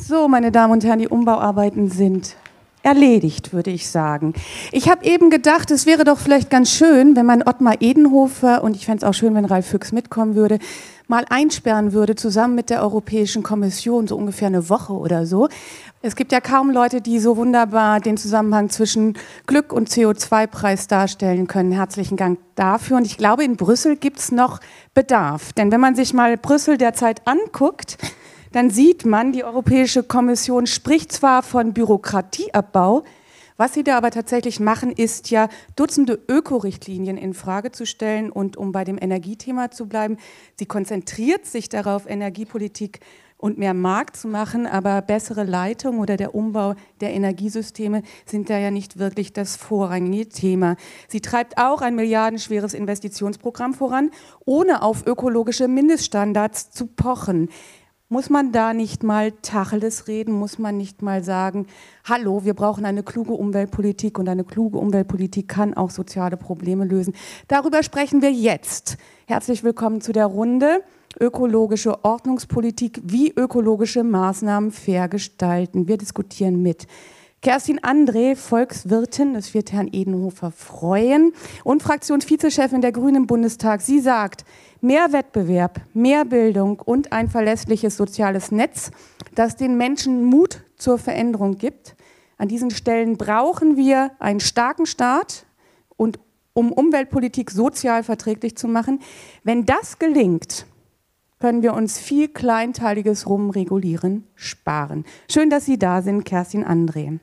So, meine Damen und Herren, die Umbauarbeiten sind erledigt, würde ich sagen. Ich habe eben gedacht, es wäre doch vielleicht ganz schön, wenn man Ottmar Edenhofer, und ich fände es auch schön, wenn Ralf Füchs mitkommen würde, mal einsperren würde, zusammen mit der Europäischen Kommission, so ungefähr eine Woche oder so. Es gibt ja kaum Leute, die so wunderbar den Zusammenhang zwischen Glück und CO2-Preis darstellen können. Herzlichen Dank dafür. Und ich glaube, in Brüssel gibt es noch Bedarf. Denn wenn man sich mal Brüssel derzeit anguckt, dann sieht man, die Europäische Kommission spricht zwar von Bürokratieabbau, was sie da aber tatsächlich machen, ist ja Dutzende Ökorichtlinien in Frage zu stellen. Und um bei dem Energiethema zu bleiben, sie konzentriert sich darauf, Energiepolitik und mehr Markt zu machen, aber bessere Leitung oder der Umbau der Energiesysteme sind da ja nicht wirklich das vorrangige Thema. Sie treibt auch ein milliardenschweres Investitionsprogramm voran, ohne auf ökologische Mindeststandards zu pochen. Muss man da nicht mal Tacheles reden? Muss man nicht mal sagen, hallo, wir brauchen eine kluge Umweltpolitik und eine kluge Umweltpolitik kann auch soziale Probleme lösen? Darüber sprechen wir jetzt. Herzlich willkommen zu der Runde Ökologische Ordnungspolitik, wie ökologische Maßnahmen fair gestalten. Wir diskutieren mit Kerstin André, Volkswirtin, das wird Herrn Edenhofer freuen, und Fraktionsvizechefin der Grünen im Bundestag. Sie sagt, mehr Wettbewerb, mehr Bildung und ein verlässliches soziales Netz, das den Menschen Mut zur Veränderung gibt. An diesen Stellen brauchen wir einen starken Staat, und um Umweltpolitik sozial verträglich zu machen. Wenn das gelingt, können wir uns viel kleinteiliges Rumregulieren sparen. Schön, dass Sie da sind, Kerstin André.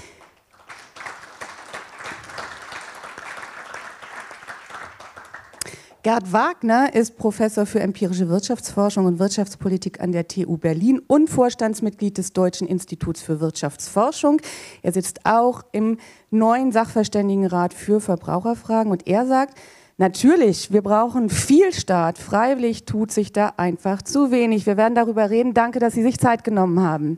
Gerd Wagner ist Professor für empirische Wirtschaftsforschung und Wirtschaftspolitik an der TU Berlin und Vorstandsmitglied des Deutschen Instituts für Wirtschaftsforschung. Er sitzt auch im neuen Sachverständigenrat für Verbraucherfragen und er sagt, natürlich, wir brauchen viel Staat. Freiwillig tut sich da einfach zu wenig. Wir werden darüber reden. Danke, dass Sie sich Zeit genommen haben.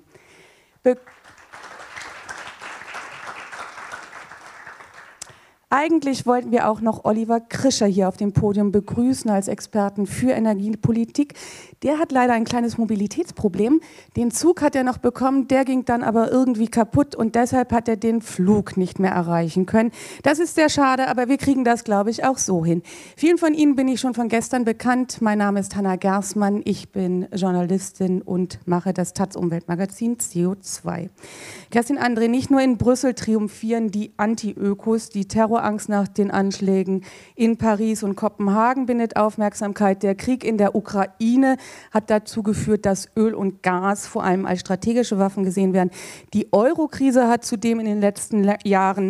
Eigentlich wollten wir auch noch Oliver Krischer hier auf dem Podium begrüßen als Experten für Energiepolitik. Der hat leider ein kleines Mobilitätsproblem. Den Zug hat er noch bekommen, der ging dann aber irgendwie kaputt und deshalb hat er den Flug nicht mehr erreichen können. Das ist sehr schade, aber wir kriegen das, glaube ich, auch so hin. Vielen von Ihnen bin ich schon von gestern bekannt. Mein Name ist Hanna Gersmann, ich bin Journalistin und mache das taz-Umweltmagazin CO2. Kerstin André, nicht nur in Brüssel triumphieren die Anti-Ökos, die Terrorangst nach den Anschlägen in Paris und Kopenhagen bindet Aufmerksamkeit. Der Krieg in der Ukraine hat dazu geführt, dass Öl und Gas vor allem als strategische Waffen gesehen werden. Die Euro-Krise hat zudem in den letzten Jahren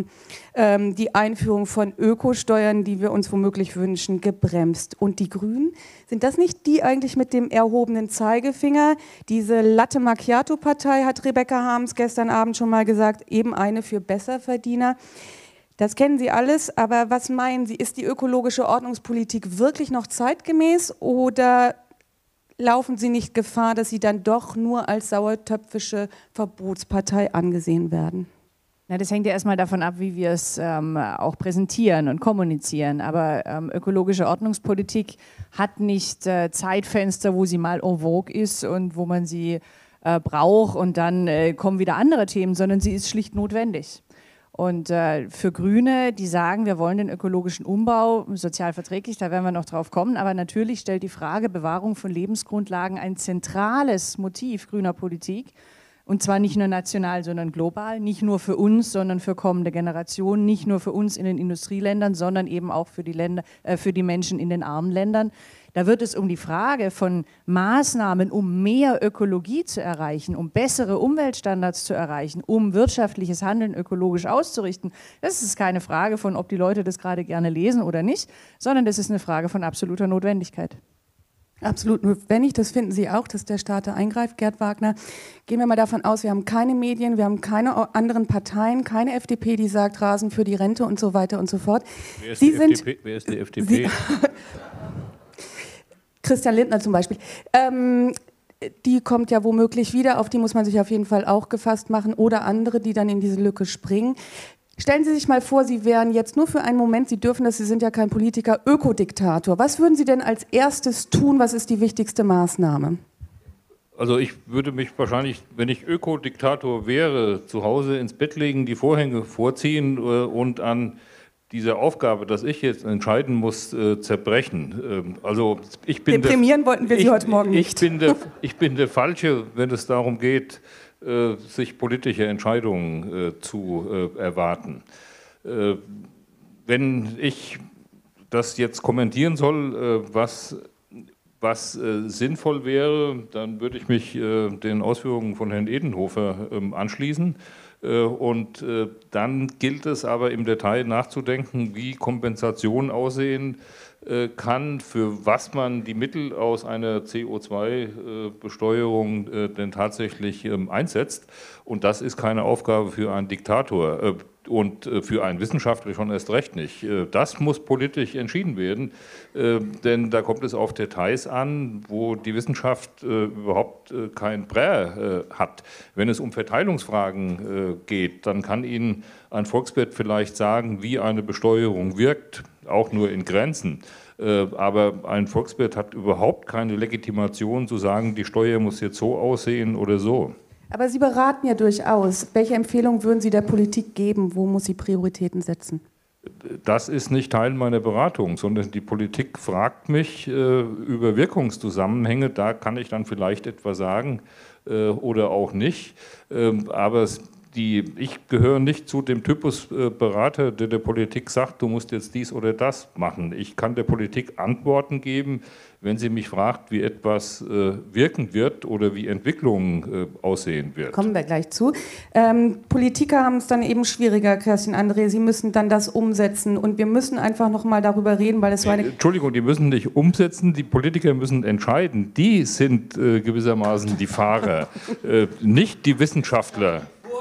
die Einführung von Ökosteuern, die wir uns womöglich wünschen, gebremst. Und die Grünen, sind das nicht die eigentlich mit dem erhobenen Zeigefinger? Diese Latte Macchiato-Partei, hat Rebecca Harms gestern Abend schon mal gesagt, eben eine für Besserverdiener. Das kennen Sie alles, aber was meinen Sie, ist die ökologische Ordnungspolitik wirklich noch zeitgemäß oder laufen Sie nicht Gefahr, dass Sie dann doch nur als sauertöpfische Verbotspartei angesehen werden? Na, das hängt ja erstmal davon ab, wie wir es auch präsentieren und kommunizieren. Aber ökologische Ordnungspolitik hat nicht Zeitfenster, wo sie mal en vogue ist und wo man sie braucht und dann kommen wieder andere Themen, sondern sie ist schlicht notwendig. Und für Grüne, die sagen, wir wollen den ökologischen Umbau sozial verträglich, da werden wir noch drauf kommen, aber natürlich stellt die Frage Bewahrung von Lebensgrundlagen ein zentrales Motiv grüner Politik. Und zwar nicht nur national, sondern global, nicht nur für uns, sondern für kommende Generationen, nicht nur für uns in den Industrieländern, sondern eben auch für die Menschen in den armen Ländern. Da wird es um die Frage von Maßnahmen, um mehr Ökologie zu erreichen, um bessere Umweltstandards zu erreichen, um wirtschaftliches Handeln ökologisch auszurichten. Das ist keine Frage von, ob die Leute das gerade gerne lesen oder nicht, sondern das ist eine Frage von absoluter Notwendigkeit. Absolut notwendig, das finden Sie auch, dass der Staat da eingreift, Gerd Wagner. Gehen wir mal davon aus, wir haben keine Medien, wir haben keine anderen Parteien, keine FDP, die sagt, Rasen für die Rente und so weiter und so fort. Wer ist die FDP? Christian Lindner zum Beispiel. Die kommt ja womöglich wieder, auf die muss man sich auf jeden Fall auch gefasst machen oder andere, die dann in diese Lücke springen. Stellen Sie sich mal vor, Sie wären jetzt nur für einen Moment, Sie dürfen das, Sie sind ja kein Politiker, Ökodiktator. Was würden Sie denn als erstes tun? Was ist die wichtigste Maßnahme? Also ich würde mich wahrscheinlich, wenn ich Ökodiktator wäre, zu Hause ins Bett legen, die Vorhänge vorziehen und an dieser Aufgabe, dass ich jetzt entscheiden muss, zerbrechen. Also ich bin deprimieren wollten wir Sie heute Morgen nicht. Ich bin der Falsche, wenn es darum geht, sich politische Entscheidungen zu erwarten. Wenn ich das jetzt kommentieren soll, was sinnvoll wäre, dann würde ich mich den Ausführungen von Herrn Edenhofer anschließen. Und dann gilt es aber im Detail nachzudenken, wie Kompensation aussehen kann, für was man die Mittel aus einer CO2-Besteuerung denn tatsächlich einsetzt. Und das ist keine Aufgabe für einen Diktator und für einen Wissenschaftler schon erst recht nicht. Das muss politisch entschieden werden, denn da kommt es auf Details an, wo die Wissenschaft überhaupt kein Prä hat. Wenn es um Verteilungsfragen geht, dann kann Ihnen ein Volkswirt vielleicht sagen, wie eine Besteuerung wirkt, auch nur in Grenzen. Aber ein Volkswirt hat überhaupt keine Legitimation zu sagen, die Steuer muss jetzt so aussehen oder so. Aber Sie beraten ja durchaus. Welche Empfehlungen würden Sie der Politik geben? Wo muss sie Prioritäten setzen? Das ist nicht Teil meiner Beratung, sondern die Politik fragt mich über Wirkungszusammenhänge. Da kann ich dann vielleicht etwas sagen oder auch nicht. Aber ich gehöre nicht zu dem Typus Berater, der der Politik sagt, du musst jetzt dies oder das machen. Ich kann der Politik Antworten geben, wenn sie mich fragt, wie etwas wirken wird oder wie Entwicklung aussehen wird. Kommen wir gleich zu. Politiker haben es dann eben schwieriger, Kerstin André. Sie müssen dann das umsetzen und wir müssen einfach noch mal darüber reden, weil es so eine... Entschuldigung, die müssen nicht umsetzen, die Politiker müssen entscheiden. Die sind gewissermaßen die Fahrer, nicht die Wissenschaftler.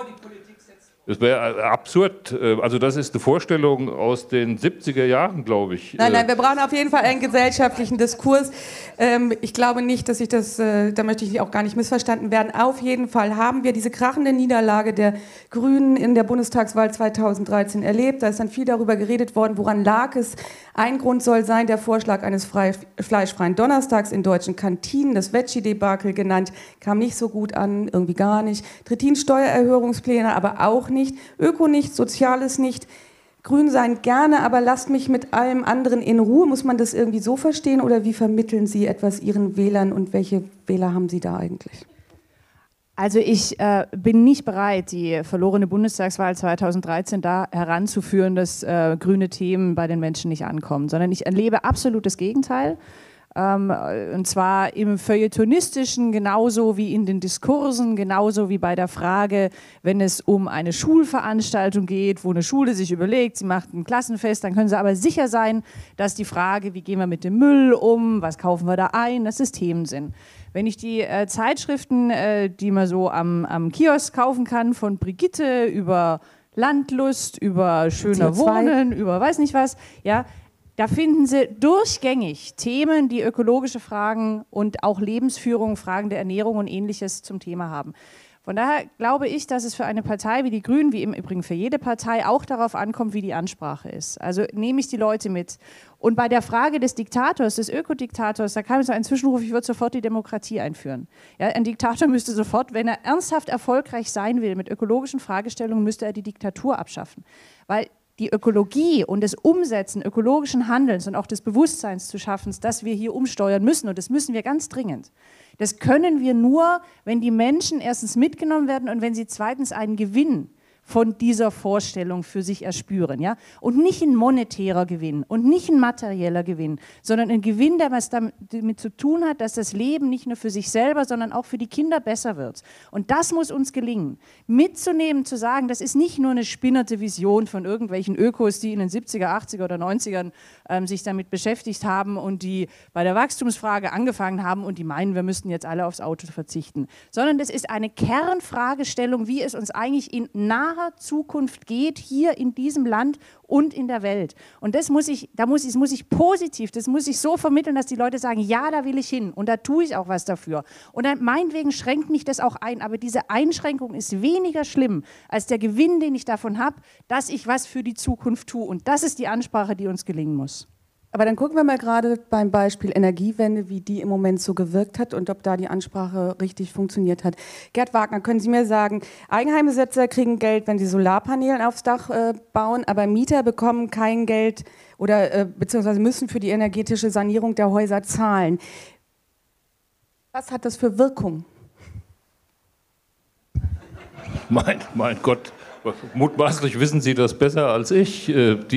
Das wäre absurd. Also das ist eine Vorstellung aus den 70er Jahren, glaube ich. Nein, wir brauchen auf jeden Fall einen gesellschaftlichen Diskurs. Ich glaube nicht, dass da möchte ich auch gar nicht missverstanden werden. Auf jeden Fall haben wir diese krachende Niederlage der Grünen in der Bundestagswahl 2013 erlebt. Da ist dann viel darüber geredet worden, woran lag es. Ein Grund soll sein, der Vorschlag eines fleischfreien Donnerstags in deutschen Kantinen, das Veggie-Debakel genannt, kam nicht so gut an, irgendwie gar nicht. Trittin-Steuererhöhungspläne aber auch nicht. Öko nicht, Soziales nicht. Grün sein gerne, aber lasst mich mit allem anderen in Ruhe. Muss man das irgendwie so verstehen oder wie vermitteln Sie etwas Ihren Wählern und welche Wähler haben Sie da eigentlich? Also ich bin nicht bereit, die verlorene Bundestagswahl 2013 da heranzuführen, dass grüne Themen bei den Menschen nicht ankommen, sondern ich erlebe absolut das Gegenteil. Und zwar im Feuilletonistischen genauso wie in den Diskursen, genauso wie bei der Frage, wenn es um eine Schulveranstaltung geht, wo eine Schule sich überlegt, sie macht ein Klassenfest, dann können sie aber sicher sein, dass die Frage, wie gehen wir mit dem Müll um, was kaufen wir da ein, dass es Themen sind. Wenn ich die Zeitschriften, die man so am Kiosk kaufen kann, von Brigitte über Landlust, über schöner CO2. Wohnen, über weiß nicht was, ja, da finden Sie durchgängig Themen, die ökologische Fragen und auch Lebensführung, Fragen der Ernährung und Ähnliches zum Thema haben. Von daher glaube ich, dass es für eine Partei wie die Grünen, wie im Übrigen für jede Partei, auch darauf ankommt, wie die Ansprache ist. Also nehme ich die Leute mit. Und bei der Frage des Diktators, des Ökodiktators, da kam so ein Zwischenruf, ich würde sofort die Demokratie einführen. Ja, ein Diktator müsste sofort, wenn er ernsthaft erfolgreich sein will mit ökologischen Fragestellungen, müsste er die Diktatur abschaffen. Weil die Ökologie und das Umsetzen ökologischen Handelns und auch des Bewusstseins zu schaffen, dass wir hier umsteuern müssen, und das müssen wir ganz dringend. Das können wir nur, wenn die Menschen erstens mitgenommen werden und wenn sie zweitens einen Gewinn von dieser Vorstellung für sich erspüren. Ja? Und nicht ein monetärer Gewinn und nicht ein materieller Gewinn, sondern ein Gewinn, der was damit zu tun hat, dass das Leben nicht nur für sich selber, sondern auch für die Kinder besser wird. Und das muss uns gelingen. Mitzunehmen, zu sagen, das ist nicht nur eine spinnerte Vision von irgendwelchen Ökos, die in den 70er, 80er oder 90ern sich damit beschäftigt haben und die bei der Wachstumsfrage angefangen haben und die meinen, wir müssten jetzt alle aufs Auto verzichten. Sondern das ist eine Kernfragestellung, wie es uns eigentlich in naher Zukunft geht, hier in diesem Land und in der Welt. Und das muss ich positiv, das muss ich so vermitteln, dass die Leute sagen, ja, da will ich hin und da tue ich auch was dafür. Und dann, meinetwegen schränkt mich das auch ein, aber diese Einschränkung ist weniger schlimm als der Gewinn, den ich davon habe, dass ich was für die Zukunft tue. Und das ist die Ansprache, die uns gelingen muss. Aber dann gucken wir mal gerade beim Beispiel Energiewende, wie die im Moment so gewirkt hat und ob da die Ansprache richtig funktioniert hat. Gerd Wagner, können Sie mir sagen, Eigenheimbesitzer kriegen Geld, wenn sie Solarpaneele aufs Dach bauen, aber Mieter bekommen kein Geld oder beziehungsweise müssen für die energetische Sanierung der Häuser zahlen. Was hat das für Wirkung? Mein Gott, mutmaßlich wissen Sie das besser als ich.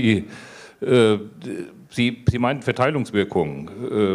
Sie meinen Verteilungswirkungen.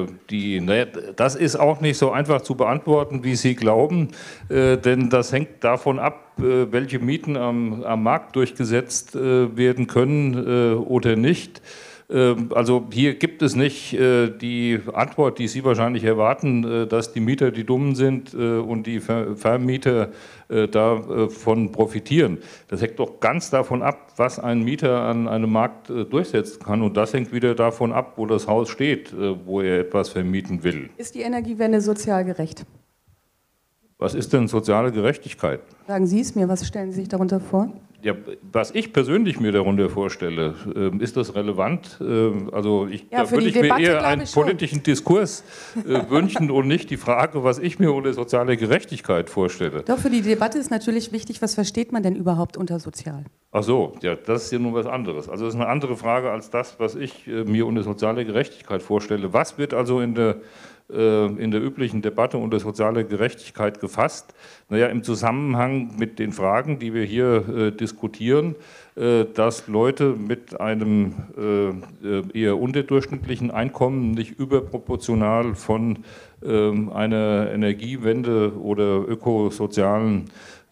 Das ist auch nicht so einfach zu beantworten, wie Sie glauben, denn das hängt davon ab, welche Mieten am Markt durchgesetzt werden können oder nicht. Also hier gibt es nicht die Antwort, die Sie wahrscheinlich erwarten, dass die Mieter die Dummen sind und die Vermieter davon profitieren. Das hängt doch ganz davon ab, was ein Mieter an einem Markt durchsetzen kann. Und das hängt wieder davon ab, wo das Haus steht, wo er etwas vermieten will. Ist die Energiewende sozial gerecht? Was ist denn soziale Gerechtigkeit? Sagen Sie es mir, was stellen Sie sich darunter vor? Ja, was ich persönlich mir darunter vorstelle, ist das relevant? Also da würde ich mir eher einen politischen Diskurs wünschen und nicht die Frage, was ich mir unter sozialer Gerechtigkeit vorstelle. Doch, für die Debatte ist natürlich wichtig, was versteht man denn überhaupt unter sozial? Ach so, ja, das ist ja nun was anderes. Also das ist eine andere Frage als das, was ich mir unter sozialer Gerechtigkeit vorstelle. Was wird also in der üblichen Debatte unter soziale Gerechtigkeit gefasst? Naja, im Zusammenhang mit den Fragen, die wir hier diskutieren, dass Leute mit einem eher unterdurchschnittlichen Einkommen nicht überproportional von einer Energiewende oder ökosozialen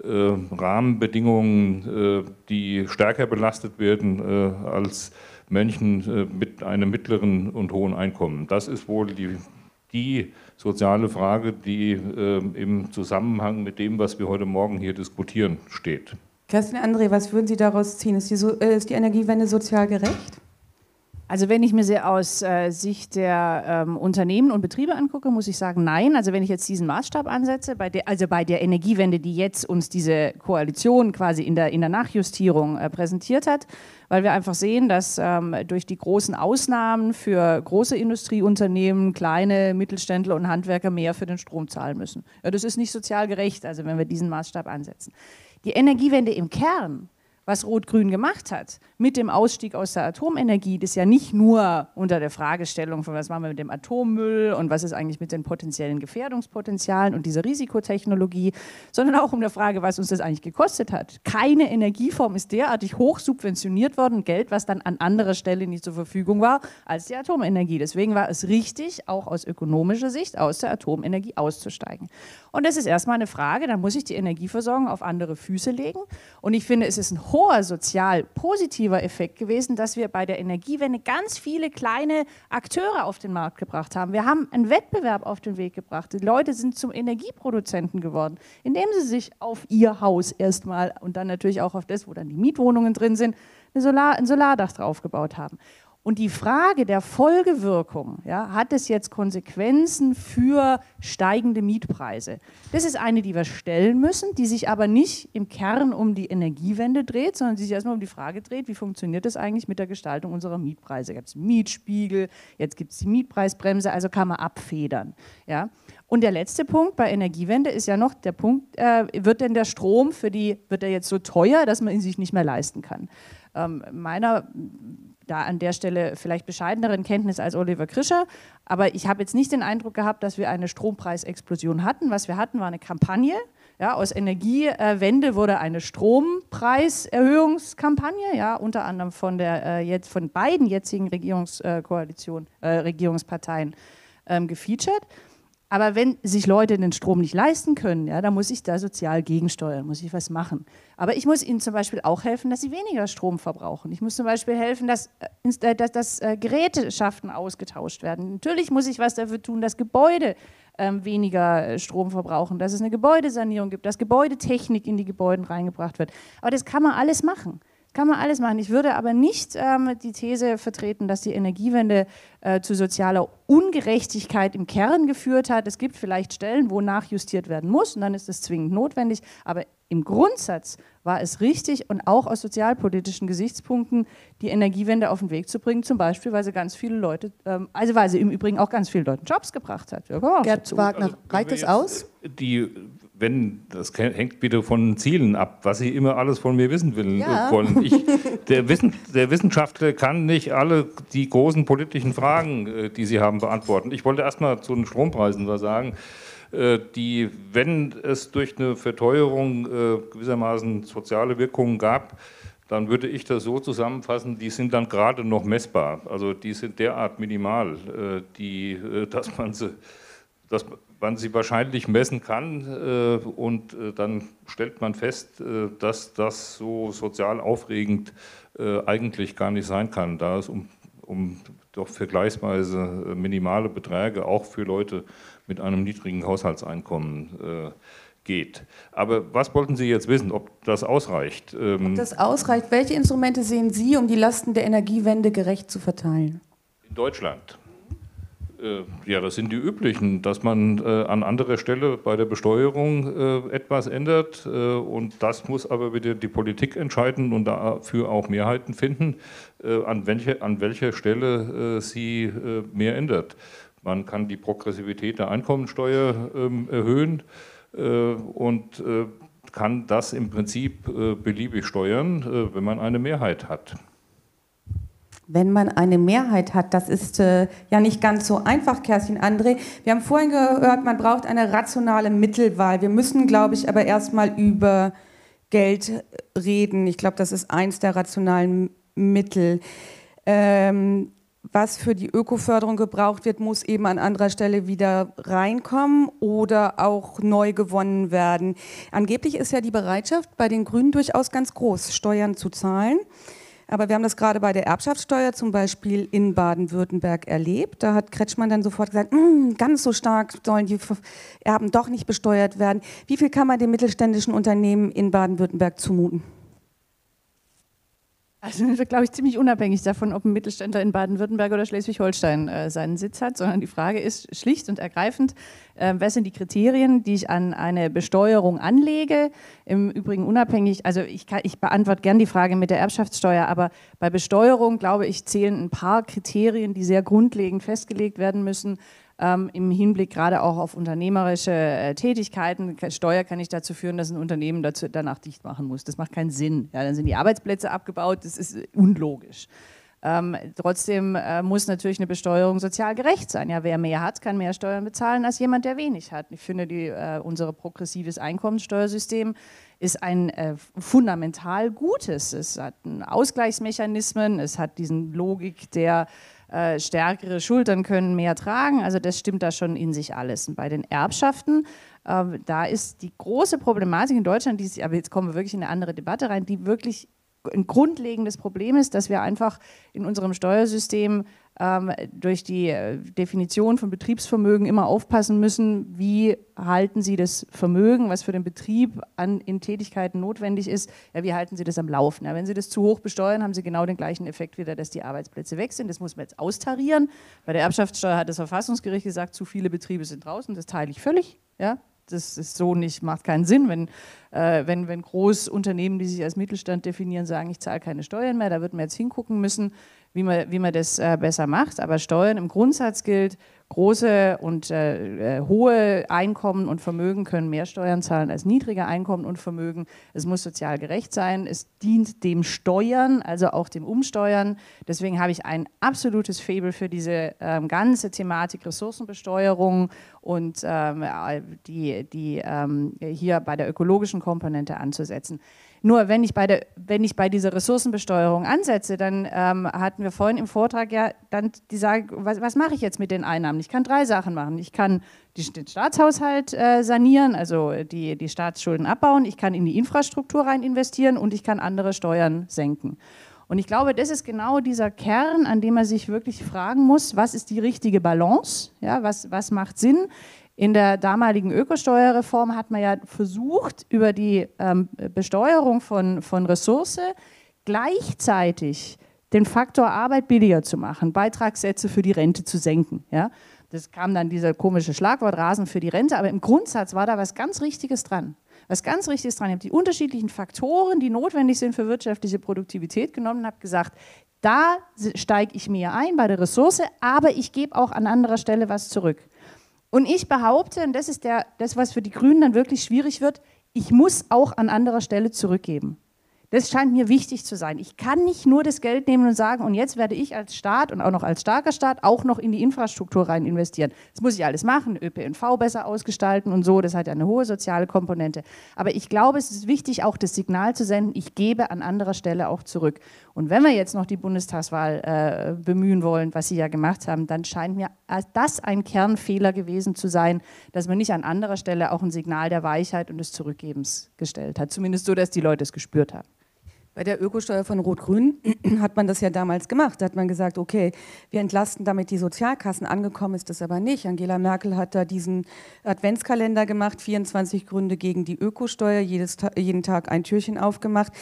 Rahmenbedingungen, die stärker belastet werden als Menschen mit einem mittleren und hohen Einkommen. Das ist wohl die soziale Frage, die im Zusammenhang mit dem, was wir heute Morgen hier diskutieren, steht. Kerstin André, was würden Sie daraus ziehen? Ist die Energiewende sozial gerecht? Also wenn ich mir sie aus Sicht der Unternehmen und Betriebe angucke, muss ich sagen, nein. Also wenn ich jetzt diesen Maßstab ansetze, bei der Energiewende, die jetzt uns diese Koalition quasi in der Nachjustierung präsentiert hat, weil wir einfach sehen, dass durch die großen Ausnahmen für große Industrieunternehmen, kleine Mittelständler und Handwerker mehr für den Strom zahlen müssen. Ja, das ist nicht sozial gerecht, also wenn wir diesen Maßstab ansetzen. Die Energiewende im Kern, was Rot-Grün gemacht hat, mit dem Ausstieg aus der Atomenergie, das ja nicht nur unter der Fragestellung von was machen wir mit dem Atommüll und was ist eigentlich mit den potenziellen Gefährdungspotenzialen und dieser Risikotechnologie, sondern auch um der Frage, was uns das eigentlich gekostet hat. Keine Energieform ist derartig hoch subventioniert worden, Geld, was dann an anderer Stelle nicht zur Verfügung war, als die Atomenergie. Deswegen war es richtig, auch aus ökonomischer Sicht, aus der Atomenergie auszusteigen. Und das ist erstmal eine Frage, dann muss ich die Energieversorgung auf andere Füße legen. Und ich finde, es ist ein hoher sozial positiver Effekt gewesen, dass wir bei der Energiewende ganz viele kleine Akteure auf den Markt gebracht haben. Wir haben einen Wettbewerb auf den Weg gebracht. Die Leute sind zum Energieproduzenten geworden, indem sie sich auf ihr Haus erstmal und dann natürlich auch auf das, wo dann die Mietwohnungen drin sind, ein Solardach draufgebaut haben. Und die Frage der Folgewirkung, ja, hat es jetzt Konsequenzen für steigende Mietpreise? Das ist eine, die wir stellen müssen, die sich aber nicht im Kern um die Energiewende dreht, sondern die sich erstmal um die Frage dreht, wie funktioniert das eigentlich mit der Gestaltung unserer Mietpreise? Jetzt gibt es Mietspiegel, jetzt gibt es die Mietpreisbremse, also kann man abfedern. Ja? Und der letzte Punkt bei Energiewende ist ja noch der Punkt, wird denn der Strom wird der jetzt so teuer, dass man ihn sich nicht mehr leisten kann? Da an der Stelle vielleicht bescheideneren Kenntnis als Oliver Krischer, aber ich habe jetzt nicht den Eindruck gehabt, dass wir eine Strompreisexplosion hatten. Was wir hatten, war eine Kampagne. Ja, aus Energiewende wurde eine Strompreiserhöhungskampagne, ja, unter anderem von beiden jetzigen Regierungsparteien gefeatured. Aber wenn sich Leute den Strom nicht leisten können, ja, dann muss ich da sozial gegensteuern, muss ich was machen. Aber ich muss ihnen zum Beispiel auch helfen, dass sie weniger Strom verbrauchen. Ich muss zum Beispiel helfen, dass Gerätschaften ausgetauscht werden. Natürlich muss ich was dafür tun, dass Gebäude weniger Strom verbrauchen, dass es eine Gebäudesanierung gibt, dass Gebäudetechnik in die Gebäude reingebracht wird. Aber das kann man alles machen. Kann man alles machen. Ich würde aber nicht die These vertreten, dass die Energiewende zu sozialer Ungerechtigkeit im Kern geführt hat. Es gibt vielleicht Stellen, wo nachjustiert werden muss und dann ist es zwingend notwendig. Aber im Grundsatz war es richtig und auch aus sozialpolitischen Gesichtspunkten die Energiewende auf den Weg zu bringen, zum Beispiel, weil sie ganz viele Leute, also weil sie im Übrigen auch ganz vielen Leuten Jobs gebracht hat. Ja, Gerd Wagner, reicht es aus? Das hängt wieder von Zielen ab, was Sie immer alles von mir wissen wollen. Der Wissenschaftler kann nicht alle die großen politischen Fragen, die Sie haben, beantworten. Ich wollte erst mal zu den Strompreisen was sagen. Wenn es durch eine Verteuerung gewissermaßen soziale Wirkungen gab, dann würde ich das so zusammenfassen, die sind dann gerade noch messbar. Also die sind derart minimal, dass man sie wahrscheinlich messen kann und dann stellt man fest, dass das so sozial aufregend eigentlich gar nicht sein kann, da es um doch vergleichsweise minimale Beträge auch für Leute mit einem niedrigen Haushaltseinkommen geht. Aber was wollten Sie jetzt wissen, ob das ausreicht? Ob das ausreicht, welche Instrumente sehen Sie, um die Lasten der Energiewende gerecht zu verteilen? In Deutschland? Ja, das sind die üblichen, dass man an anderer Stelle bei der Besteuerung etwas ändert und das muss aber wieder die Politik entscheiden und dafür auch Mehrheiten finden, an welcher Stelle sie mehr ändert. Man kann die Progressivität der Einkommensteuer erhöhen und kann das im Prinzip beliebig steuern, wenn man eine Mehrheit hat. Wenn man eine Mehrheit hat, das ist ja nicht ganz so einfach, Kerstin André. Wir haben vorhin gehört, man braucht eine rationale Mittelwahl. Wir müssen, glaube ich, aber erstmal über Geld reden. Ich glaube, das ist eins der rationalen Mittel. Was für die Ökoförderung gebraucht wird, muss eben an anderer Stelle wieder reinkommen oder auch neu gewonnen werden. Angeblich ist ja die Bereitschaft bei den Grünen durchaus ganz groß, Steuern zu zahlen. Aber wir haben das gerade bei der Erbschaftssteuer zum Beispiel in Baden-Württemberg erlebt. Da hat Kretschmann dann sofort gesagt, ganz so stark sollen die Erben doch nicht besteuert werden. Wie viel kann man den mittelständischen Unternehmen in Baden-Württemberg zumuten? Also sind wir, glaube ich, ziemlich unabhängig davon, ob ein Mittelständler in Baden-Württemberg oder Schleswig-Holstein seinen Sitz hat, sondern die Frage ist schlicht und ergreifend, was sind die Kriterien, die ich an eine Besteuerung anlege? Im Übrigen unabhängig, also ich beantworte gern die Frage mit der Erbschaftssteuer, aber bei Besteuerung, glaube ich, zählen ein paar Kriterien, die sehr grundlegend festgelegt werden müssen, im Hinblick gerade auch auf unternehmerische Tätigkeiten. Steuer kann nicht dazu führen, dass ein Unternehmen danach dicht machen muss. Das macht keinen Sinn. Ja, dann sind die Arbeitsplätze abgebaut, das ist unlogisch. Trotzdem muss natürlich eine Besteuerung sozial gerecht sein. Ja, wer mehr hat, kann mehr Steuern bezahlen als jemand, der wenig hat. Ich finde, unser progressives Einkommenssteuersystem ist ein fundamental gutes. Es hat Ausgleichsmechanismen, es hat diesen Logik der stärkere Schultern können mehr tragen, also das stimmt da schon in sich alles. Und bei den Erbschaften, da ist die große Problematik in Deutschland, aber jetzt kommen wir wirklich in eine andere Debatte rein, die wirklich ein grundlegendes Problem ist, dass wir einfach in unserem Steuersystem durch die Definition von Betriebsvermögen immer aufpassen müssen, wie halten Sie das Vermögen, was für den Betrieb in Tätigkeiten notwendig ist, ja, wie halten Sie das am Laufen. Ja, wenn Sie das zu hoch besteuern, haben Sie genau den gleichen Effekt wieder, dass die Arbeitsplätze weg sind. Das muss man jetzt austarieren. Bei der Erbschaftssteuer hat das Verfassungsgericht gesagt, zu viele Betriebe sind draußen, das teile ich völlig. Ja. Das ist so nicht, macht keinen Sinn, wenn Großunternehmen, die sich als Mittelstand definieren, sagen, ich zahle keine Steuern mehr, da wird man jetzt hingucken müssen, wie man das besser macht. Aber Steuern im Grundsatz gilt, große und hohe Einkommen und Vermögen können mehr Steuern zahlen als niedrige Einkommen und Vermögen. Es muss sozial gerecht sein, es dient dem Steuern, also auch dem Umsteuern. Deswegen habe ich ein absolutes Faible für diese ganze Thematik Ressourcenbesteuerung und die hier bei der ökologischen Komponente anzusetzen. Nur wenn ich bei dieser Ressourcenbesteuerung ansetze, dann hatten wir vorhin im Vortrag ja dann die Sage, was mache ich jetzt mit den Einnahmen? Ich kann 3 Sachen machen. Ich kann den Staatshaushalt sanieren, also die Staatsschulden abbauen, ich kann in die Infrastruktur rein investieren und ich kann andere Steuern senken. Und ich glaube, das ist genau dieser Kern, an dem man sich wirklich fragen muss, was ist die richtige Balance? Ja, was macht Sinn? In der damaligen Ökosteuerreform hat man ja versucht, über die Besteuerung von Ressource gleichzeitig den Faktor Arbeit billiger zu machen, Beitragssätze für die Rente zu senken. Ja? Das kam dann dieser komische Schlagwort Rasen für die Rente, aber im Grundsatz war da was ganz Richtiges dran. Was ganz Richtiges dran. Ich habe die unterschiedlichen Faktoren, die notwendig sind für wirtschaftliche Produktivität genommen und habe gesagt, da steige ich mehr ein bei der Ressource, aber ich gebe auch an anderer Stelle was zurück. Und ich behaupte, und das ist das, was für die Grünen dann wirklich schwierig wird, ich muss auch an anderer Stelle zurückgeben. Das scheint mir wichtig zu sein. Ich kann nicht nur das Geld nehmen und sagen, und jetzt werde ich als Staat und auch noch als starker Staat auch noch in die Infrastruktur rein investieren. Das muss ich alles machen, ÖPNV besser ausgestalten und so, das hat ja eine hohe soziale Komponente. Aber ich glaube, es ist wichtig, auch das Signal zu senden, ich gebe an anderer Stelle auch zurück. Und wenn wir jetzt noch die Bundestagswahl bemühen wollen, was Sie ja gemacht haben, dann scheint mir das ein Kernfehler gewesen zu sein, dass man nicht an anderer Stelle auch ein Signal der Weichheit und des Zurückgebens gestellt hat. Zumindest so, dass die Leute es gespürt haben. Bei der Ökosteuer von Rot-Grün hat man das ja damals gemacht. Da hat man gesagt, okay, wir entlasten damit die Sozialkassen. Angekommen ist das aber nicht. Angela Merkel hat da diesen Adventskalender gemacht, 24 Gründe gegen die Ökosteuer, jeden Tag ein Türchen aufgemacht.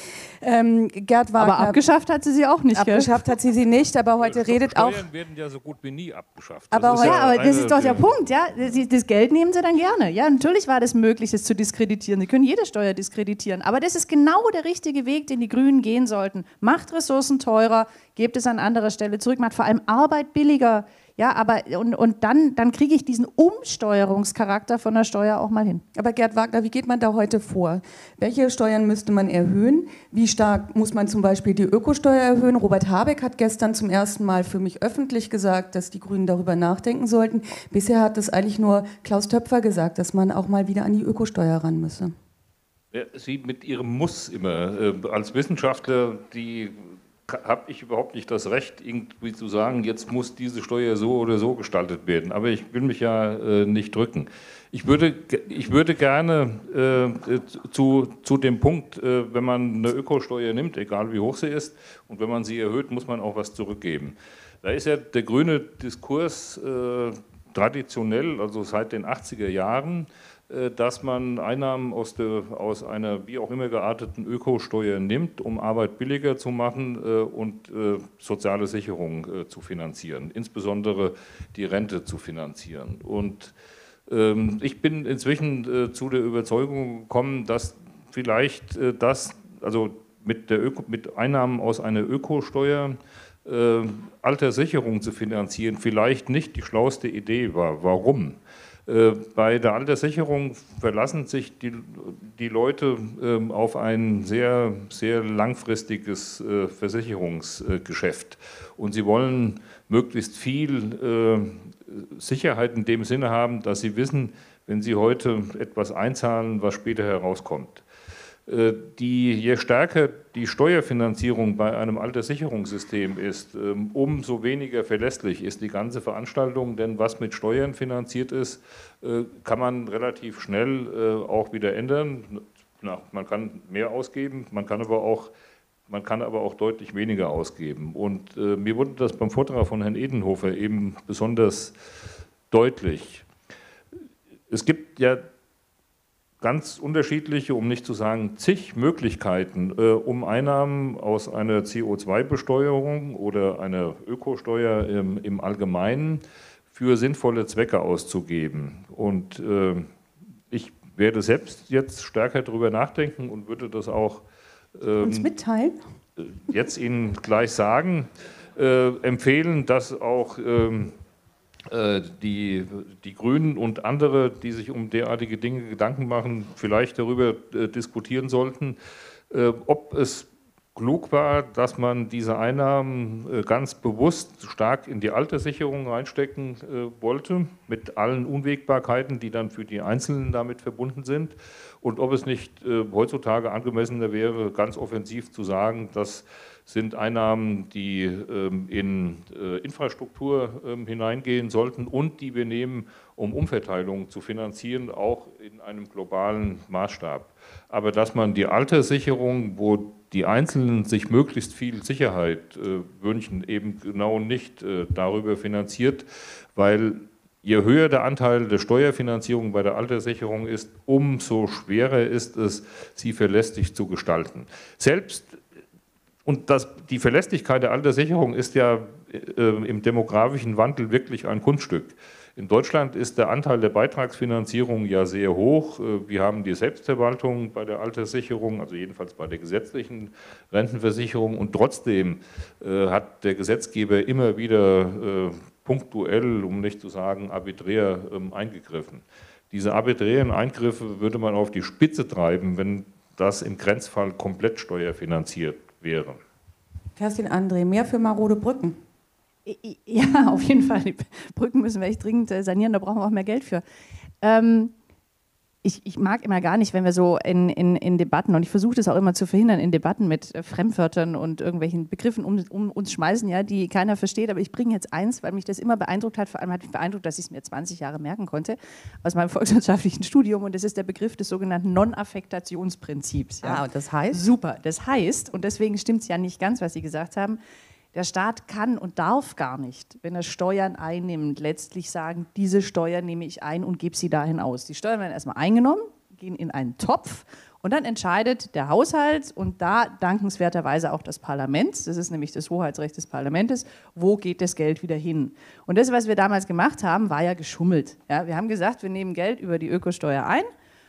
Gerd Wagner, aber abgeschafft hat sie auch nicht. Abgeschafft hat sie nicht, aber heute redet auch... Steuern werden ja so gut wie nie abgeschafft. Aber das ist doch der Punkt. Ja? Das Geld nehmen sie dann gerne. Ja, natürlich war das möglich, es zu diskreditieren. Sie können jede Steuer diskreditieren. Aber das ist genau der richtige Weg, den die Grünen gehen sollten. Macht Ressourcen teurer, gebt es an anderer Stelle zurück, macht vor allem Arbeit billiger. Ja, aber und dann kriege ich diesen Umsteuerungscharakter von der Steuer auch mal hin. Aber Gerd Wagner, wie geht man da heute vor? Welche Steuern müsste man erhöhen? Wie stark muss man zum Beispiel die Ökosteuer erhöhen? Robert Habeck hat gestern zum ersten Mal für mich öffentlich gesagt, dass die Grünen darüber nachdenken sollten. Bisher hat das eigentlich nur Klaus Töpfer gesagt, dass man auch mal wieder an die Ökosteuer ran müsse. Ja, Sie mit Ihrem Muss immer. Als Wissenschaftler, habe ich überhaupt nicht das Recht, irgendwie zu sagen, jetzt muss diese Steuer so oder so gestaltet werden. Aber ich will mich ja nicht drücken. Ich würde gerne zu dem Punkt, wenn man eine Ökosteuer nimmt, egal wie hoch sie ist, und wenn man sie erhöht, muss man auch was zurückgeben. Da ist ja der grüne Diskurs traditionell, also seit den 80er Jahren, dass man Einnahmen aus einer wie auch immer gearteten Ökosteuer nimmt, um Arbeit billiger zu machen und soziale Sicherung zu finanzieren, insbesondere die Rente zu finanzieren. Und ich bin inzwischen zu der Überzeugung gekommen, dass vielleicht mit Einnahmen aus einer Ökosteuer Alterssicherung zu finanzieren vielleicht nicht die schlauste Idee war. Warum? Bei der Alterssicherung verlassen sich die Leute auf ein sehr, sehr langfristiges Versicherungsgeschäft. Und sie wollen möglichst viel Sicherheit in dem Sinne haben, dass sie wissen, wenn sie heute etwas einzahlen, was später herauskommt. Je stärker die Steuerfinanzierung bei einem Alterssicherungssystem ist, umso weniger verlässlich ist die ganze Veranstaltung, denn was mit Steuern finanziert ist, kann man relativ schnell auch wieder ändern. Man kann mehr ausgeben, man kann aber auch deutlich weniger ausgeben. Und mir wurde das beim Vortrag von Herrn Edenhofer eben besonders deutlich. Es gibt ja ganz unterschiedliche, um nicht zu sagen zig Möglichkeiten, um Einnahmen aus einer CO2-Besteuerung oder einer Ökosteuer im Allgemeinen für sinnvolle Zwecke auszugeben. Und ich werde selbst jetzt stärker darüber nachdenken und würde das auch uns mitteilen. Jetzt Ihnen gleich sagen, empfehlen, dass auch die Grünen und andere, die sich um derartige Dinge Gedanken machen, vielleicht darüber diskutieren sollten, ob es klug war, dass man diese Einnahmen ganz bewusst stark in die Alterssicherung reinstecken wollte, mit allen Unwägbarkeiten, die dann für die Einzelnen damit verbunden sind, und ob es nicht heutzutage angemessener wäre, ganz offensiv zu sagen, dass sind Einnahmen, die in Infrastruktur hineingehen sollten und die wir nehmen, um Umverteilung zu finanzieren, auch in einem globalen Maßstab. Aber dass man die Alterssicherung, wo die Einzelnen sich möglichst viel Sicherheit wünschen, eben genau nicht darüber finanziert, weil je höher der Anteil der Steuerfinanzierung bei der Alterssicherung ist, umso schwerer ist es, sie verlässlich zu gestalten. Und die Verlässlichkeit der Alterssicherung ist ja im demografischen Wandel wirklich ein Kunststück. In Deutschland ist der Anteil der Beitragsfinanzierung ja sehr hoch. Wir haben die Selbstverwaltung bei der Alterssicherung, also jedenfalls bei der gesetzlichen Rentenversicherung. Und trotzdem hat der Gesetzgeber immer wieder punktuell, um nicht zu sagen arbiträr, eingegriffen. Diese arbiträren Eingriffe würde man auf die Spitze treiben, wenn das im Grenzfall komplett steuerfinanziert wäre. Kerstin André, mehr für marode Brücken. Ja, auf jeden Fall. Die Brücken müssen wir echt dringend sanieren, da brauchen wir auch mehr Geld für. Ich mag immer gar nicht, wenn wir so in Debatten, und ich versuche das auch immer zu verhindern, in Debatten mit Fremdwörtern und irgendwelchen Begriffen um uns schmeißen, ja, die keiner versteht, aber ich bringe jetzt eins, weil mich das immer beeindruckt hat, vor allem hat mich beeindruckt, dass ich es mir 20 Jahre merken konnte, aus meinem volkswirtschaftlichen Studium, und das ist der Begriff des sogenannten Non-Affektationsprinzips. Ja. Und das heißt? Super, das heißt, und deswegen stimmt es ja nicht ganz, was Sie gesagt haben, der Staat kann und darf gar nicht, wenn er Steuern einnimmt, letztlich sagen, diese Steuer nehme ich ein und gebe sie dahin aus. Die Steuern werden erstmal eingenommen, gehen in einen Topf und dann entscheidet der Haushalt und da dankenswerterweise auch das Parlament, das ist nämlich das Hoheitsrecht des Parlaments, wo geht das Geld wieder hin. Und das, was wir damals gemacht haben, war ja geschummelt. Ja, wir haben gesagt, wir nehmen Geld über die Ökosteuer ein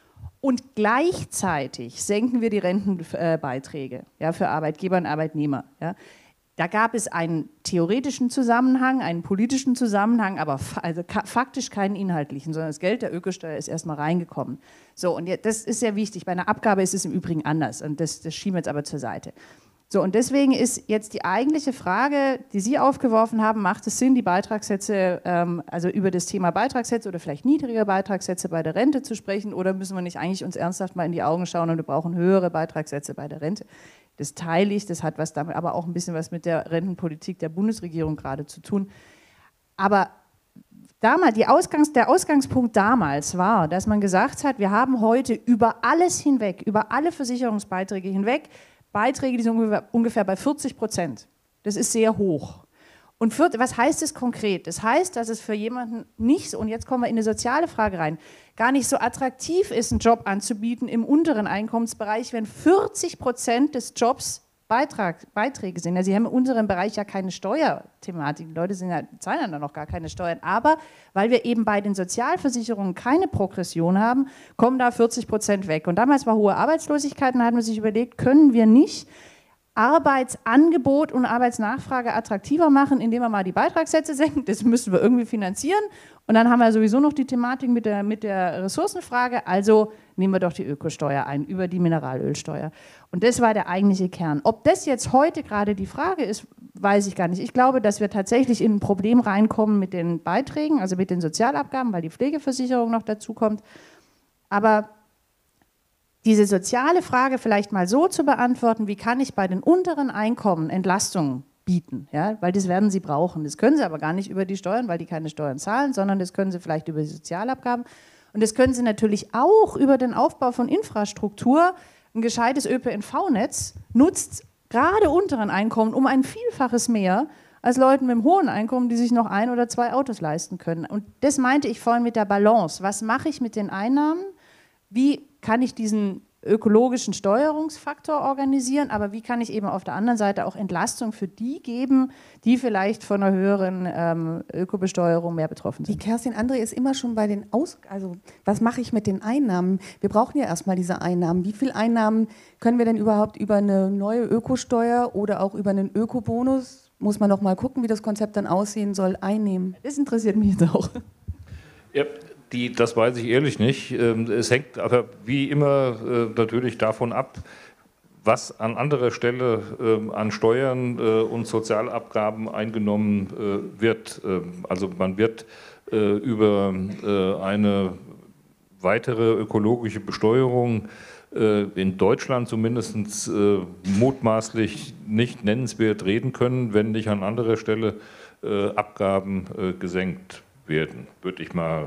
und gleichzeitig senken wir die Rentenbeiträge, ja, für Arbeitgeber und Arbeitnehmer. Ja. Da gab es einen theoretischen Zusammenhang, einen politischen Zusammenhang, aber faktisch keinen inhaltlichen, sondern das Geld der Ökosteuer ist erstmal reingekommen. So, und das ist sehr wichtig. Bei einer Abgabe ist es im Übrigen anders und das schieben wir jetzt aber zur Seite. So, und deswegen ist jetzt die eigentliche Frage, die Sie aufgeworfen haben, macht es Sinn, die Beitragssätze, also über das Thema Beitragssätze oder vielleicht niedrige Beitragssätze bei der Rente zu sprechen, oder müssen wir nicht eigentlich uns ernsthaft mal in die Augen schauen und wir brauchen höhere Beitragssätze bei der Rente? Das teile ich, das hat was damit, aber auch ein bisschen was mit der Rentenpolitik der Bundesregierung gerade zu tun. Aber damals, der Ausgangspunkt damals war, dass man gesagt hat, wir haben heute über alles hinweg, über alle Versicherungsbeiträge hinweg, Beiträge, die sind ungefähr bei 40%. Das ist sehr hoch. Und was heißt das konkret? Das heißt, dass es für jemanden nicht so, und jetzt kommen wir in eine soziale Frage rein, gar nicht so attraktiv ist, einen Job anzubieten im unteren Einkommensbereich, wenn 40% des Jobs Beiträge sind. Also Sie haben im unteren Bereich ja keine Steuerthematik, die Leute zahlen dann noch gar keine Steuern, aber weil wir eben bei den Sozialversicherungen keine Progression haben, kommen da 40% weg. Und damals war hohe Arbeitslosigkeit und da hat man sich überlegt, können wir nicht Arbeitsangebot und Arbeitsnachfrage attraktiver machen, indem wir mal die Beitragssätze senken. Das müssen wir irgendwie finanzieren. Und dann haben wir sowieso noch die Thematik mit der Ressourcenfrage. Also nehmen wir doch die Ökosteuer ein, über die Mineralölsteuer. Und das war der eigentliche Kern. Ob das jetzt heute gerade die Frage ist, weiß ich gar nicht. Ich glaube, dass wir tatsächlich in ein Problem reinkommen mit den Beiträgen, also mit den Sozialabgaben, weil die Pflegeversicherung noch dazu kommt. Aber diese soziale Frage vielleicht mal so zu beantworten, wie kann ich bei den unteren Einkommen Entlastungen bieten, ja? Weil das werden sie brauchen. Das können sie aber gar nicht über die Steuern, weil die keine Steuern zahlen, sondern das können sie vielleicht über die Sozialabgaben. Und das können sie natürlich auch über den Aufbau von Infrastruktur. Ein gescheites ÖPNV-Netz nutzt gerade unteren Einkommen um ein Vielfaches mehr als Leuten mit einem hohen Einkommen, die sich noch 1 oder 2 Autos leisten können. Und das meinte ich vorhin mit der Balance. Was mache ich mit den Einnahmen? Wie kann ich diesen ökologischen Steuerungsfaktor organisieren, aber wie kann ich eben auf der anderen Seite auch Entlastung für die geben, die vielleicht von einer höheren Ökobesteuerung mehr betroffen sind? Die Kerstin André ist immer schon bei den also was mache ich mit den Einnahmen? Wir brauchen ja erstmal diese Einnahmen. Wie viel Einnahmen können wir denn überhaupt über eine neue Ökosteuer oder auch über einen Ökobonus, muss man noch mal gucken, wie das Konzept dann aussehen soll, einnehmen? Das interessiert mich jetzt auch. Ja. Das weiß ich ehrlich nicht. Es hängt aber wie immer natürlich davon ab, was an anderer Stelle an Steuern und Sozialabgaben eingenommen wird. Also man wird über eine weitere ökologische Besteuerung in Deutschland zumindest mutmaßlich nicht nennenswert reden können, wenn nicht an anderer Stelle Abgaben gesenkt werden, würde ich mal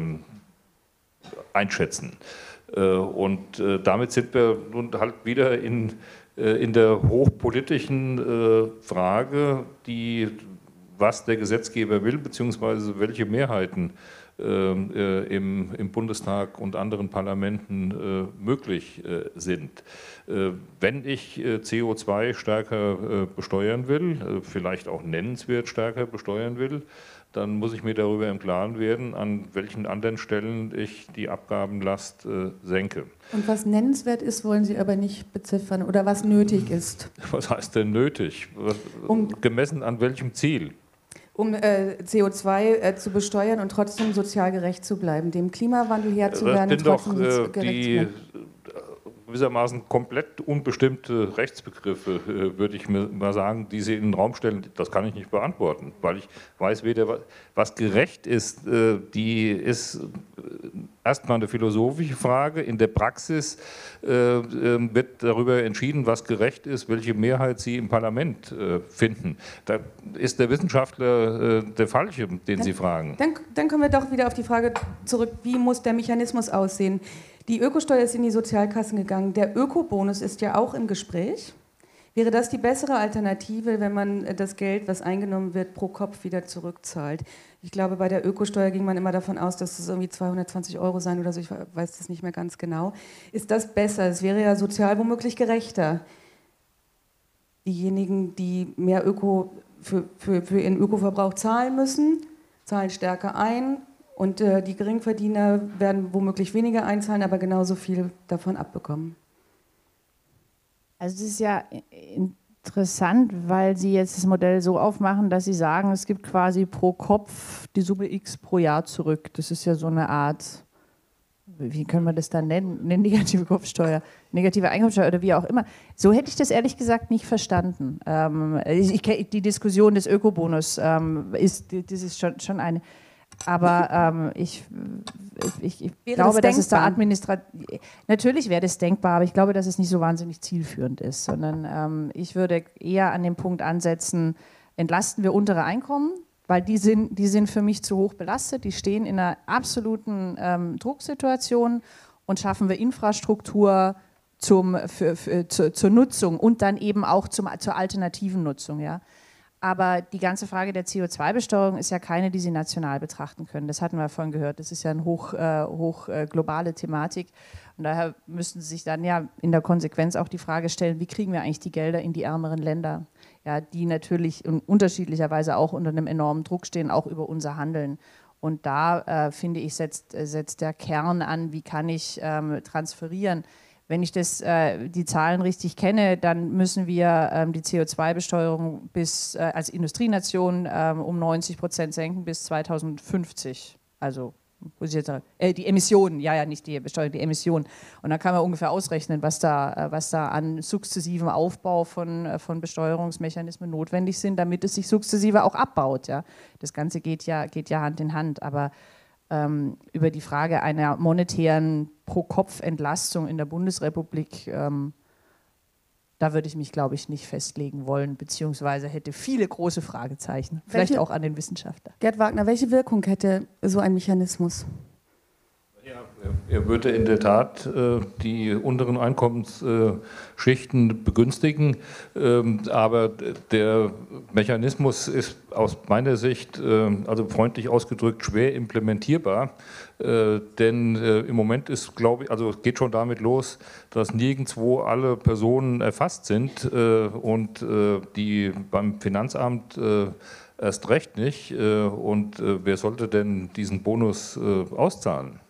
einschätzen. Und damit sind wir nun halt wieder in der hochpolitischen Frage, was der Gesetzgeber will, beziehungsweise welche Mehrheiten im Bundestag und anderen Parlamenten möglich sind. Wenn ich CO2 stärker besteuern will, vielleicht auch nennenswert stärker besteuern will, dann muss ich mir darüber im Klaren werden, an welchen anderen Stellen ich die Abgabenlast senke. Und was nennenswert ist, wollen Sie aber nicht beziffern oder was nötig ist? Was heißt denn nötig? Gemessen an welchem Ziel? Um CO2 zu besteuern und trotzdem sozial gerecht zu bleiben, dem Klimawandel Herr zu werden und trotzdem gerecht zu bleiben. Gewissermaßen komplett unbestimmte Rechtsbegriffe, würde ich mal sagen, die Sie in den Raum stellen, das kann ich nicht beantworten, weil ich weiß weder, was gerecht ist, die ist erstmal eine philosophische Frage. In der Praxis wird darüber entschieden, was gerecht ist, welche Mehrheit Sie im Parlament finden. Da ist der Wissenschaftler der Falsche, den Sie fragen. Dann kommen wir doch wieder auf die Frage zurück, wie muss der Mechanismus aussehen? Die Ökosteuer ist in die Sozialkassen gegangen. Der Ökobonus ist ja auch im Gespräch. Wäre das die bessere Alternative, wenn man das Geld, was eingenommen wird, pro Kopf wieder zurückzahlt? Ich glaube, bei der Ökosteuer ging man immer davon aus, dass es irgendwie 220 € sein oder so. Ich weiß das nicht mehr ganz genau. Ist das besser? Es wäre ja sozial womöglich gerechter. Diejenigen, die mehr für ihren Ökoverbrauch zahlen müssen, zahlen stärker ein. Und die Geringverdiener werden womöglich weniger einzahlen, aber genauso viel davon abbekommen. Also das ist ja interessant, weil Sie jetzt das Modell so aufmachen, dass Sie sagen, es gibt quasi pro Kopf die Summe X pro Jahr zurück. Das ist ja so eine Art, wie können wir das dann nennen? Eine negative Kopfsteuer, negative Einkommensteuer oder wie auch immer. So hätte ich das ehrlich gesagt nicht verstanden. Die Diskussion des Ökobonus das ist schon eine. Aber ich glaube, dass es da natürlich wäre das denkbar, aber ich glaube, dass es nicht so wahnsinnig zielführend ist, sondern ich würde eher an dem Punkt ansetzen, entlasten wir untere Einkommen, weil die sind für mich zu hoch belastet, die stehen in einer absoluten Drucksituation, und schaffen wir Infrastruktur zur Nutzung und dann eben auch zur alternativen Nutzung, ja. Aber die ganze Frage der CO2-Besteuerung ist ja keine, die Sie national betrachten können. Das hatten wir vorhin gehört. Das ist ja eine hoch globale Thematik. Und daher müssten Sie sich dann ja in der Konsequenz auch die Frage stellen, wie kriegen wir eigentlich die Gelder in die ärmeren Länder, ja, die natürlich unterschiedlicherweise auch unter einem enormen Druck stehen, auch über unser Handeln. Und da, finde ich, setzt der Kern an, wie kann ich transferieren. Wenn ich die Zahlen richtig kenne, dann müssen wir die CO2-Besteuerung als Industrienation um 90% senken bis 2050. Also die Emissionen, nicht die Besteuerung, die Emissionen. Und dann kann man ungefähr ausrechnen, was da an sukzessivem Aufbau von Besteuerungsmechanismen notwendig sind, damit es sich sukzessive auch abbaut. Ja. Das Ganze geht ja Hand in Hand. Aber über die Frage einer monetären Pro-Kopf-Entlastung in der Bundesrepublik, da würde ich mich, glaube ich, nicht festlegen wollen, beziehungsweise hätte viele große Fragezeichen, vielleicht auch an den Wissenschaftler. Gerd Wagner, welche Wirkung hätte so ein Mechanismus? Ja, er würde in der Tat die unteren Einkommensschichten begünstigen, aber der Mechanismus ist aus meiner Sicht, also freundlich ausgedrückt, schwer implementierbar, denn im Moment ist, glaube ich, also es geht schon damit los, dass nirgendwo alle Personen erfasst sind und die beim Finanzamt erst recht nicht, und wer sollte denn diesen Bonus auszahlen?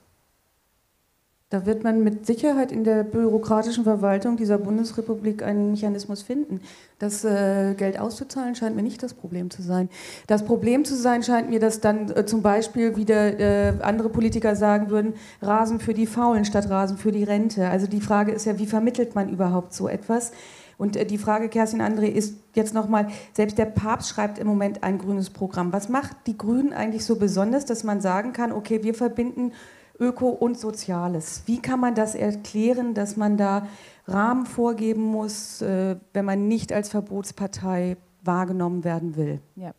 Da wird man mit Sicherheit in der bürokratischen Verwaltung dieser Bundesrepublik einen Mechanismus finden. Das Geld auszuzahlen scheint mir nicht das Problem zu sein. Das Problem zu sein scheint mir, dass dann zum Beispiel wieder andere Politiker sagen würden, Rasen für die Faulen statt Rasen für die Rente. Also die Frage ist ja, wie vermittelt man überhaupt so etwas? Und die Frage, Kerstin André, ist jetzt nochmal, selbst der Papst schreibt im Moment ein grünes Programm. Was macht die Grünen eigentlich so besonders, dass man sagen kann, okay, wir verbinden Öko und Soziales. Wie kann man das erklären, dass man da Rahmen vorgeben muss, wenn man nicht als Verbotspartei wahrgenommen werden will? Ja.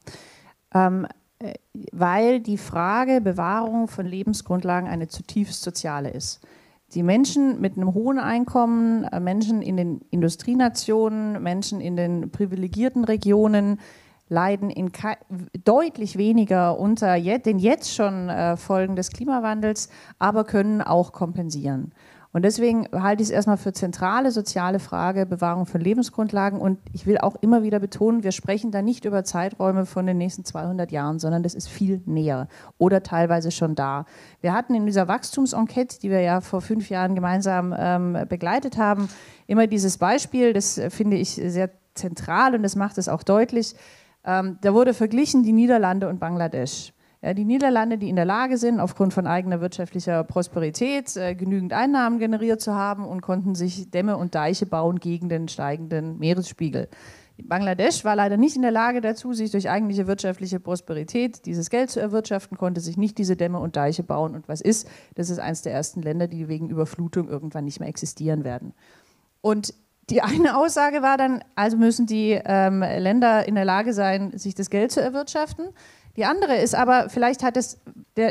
Weil die Frage Bewahrung von Lebensgrundlagen eine zutiefst soziale ist. Die Menschen mit einem hohen Einkommen, Menschen in den Industrienationen, Menschen in den privilegierten Regionen, leiden deutlich weniger unter den jetzt schon Folgen des Klimawandels, aber können auch kompensieren. Und deswegen halte ich es erstmal für zentrale soziale Frage, Bewahrung von Lebensgrundlagen. Und ich will auch immer wieder betonen, wir sprechen da nicht über Zeiträume von den nächsten 200 Jahren, sondern das ist viel näher oder teilweise schon da. Wir hatten in dieser Wachstumsenquete, die wir ja vor 5 Jahren gemeinsam begleitet haben, immer dieses Beispiel, das finde ich sehr zentral und das macht es auch deutlich. Da wurde verglichen die Niederlande und Bangladesch. Ja, die Niederlande, die in der Lage sind, aufgrund von eigener wirtschaftlicher Prosperität genügend Einnahmen generiert zu haben und konnten sich Dämme und Deiche bauen gegen den steigenden Meeresspiegel. Bangladesch war leider nicht in der Lage dazu, sich durch eigentliche wirtschaftliche Prosperität dieses Geld zu erwirtschaften, konnte sich nicht diese Dämme und Deiche bauen. Und was ist? Das ist eines der ersten Länder, die wegen Überflutung irgendwann nicht mehr existieren werden. Und die eine Aussage war dann, also müssen die Länder in der Lage sein, sich das Geld zu erwirtschaften. Die andere ist aber, vielleicht hat das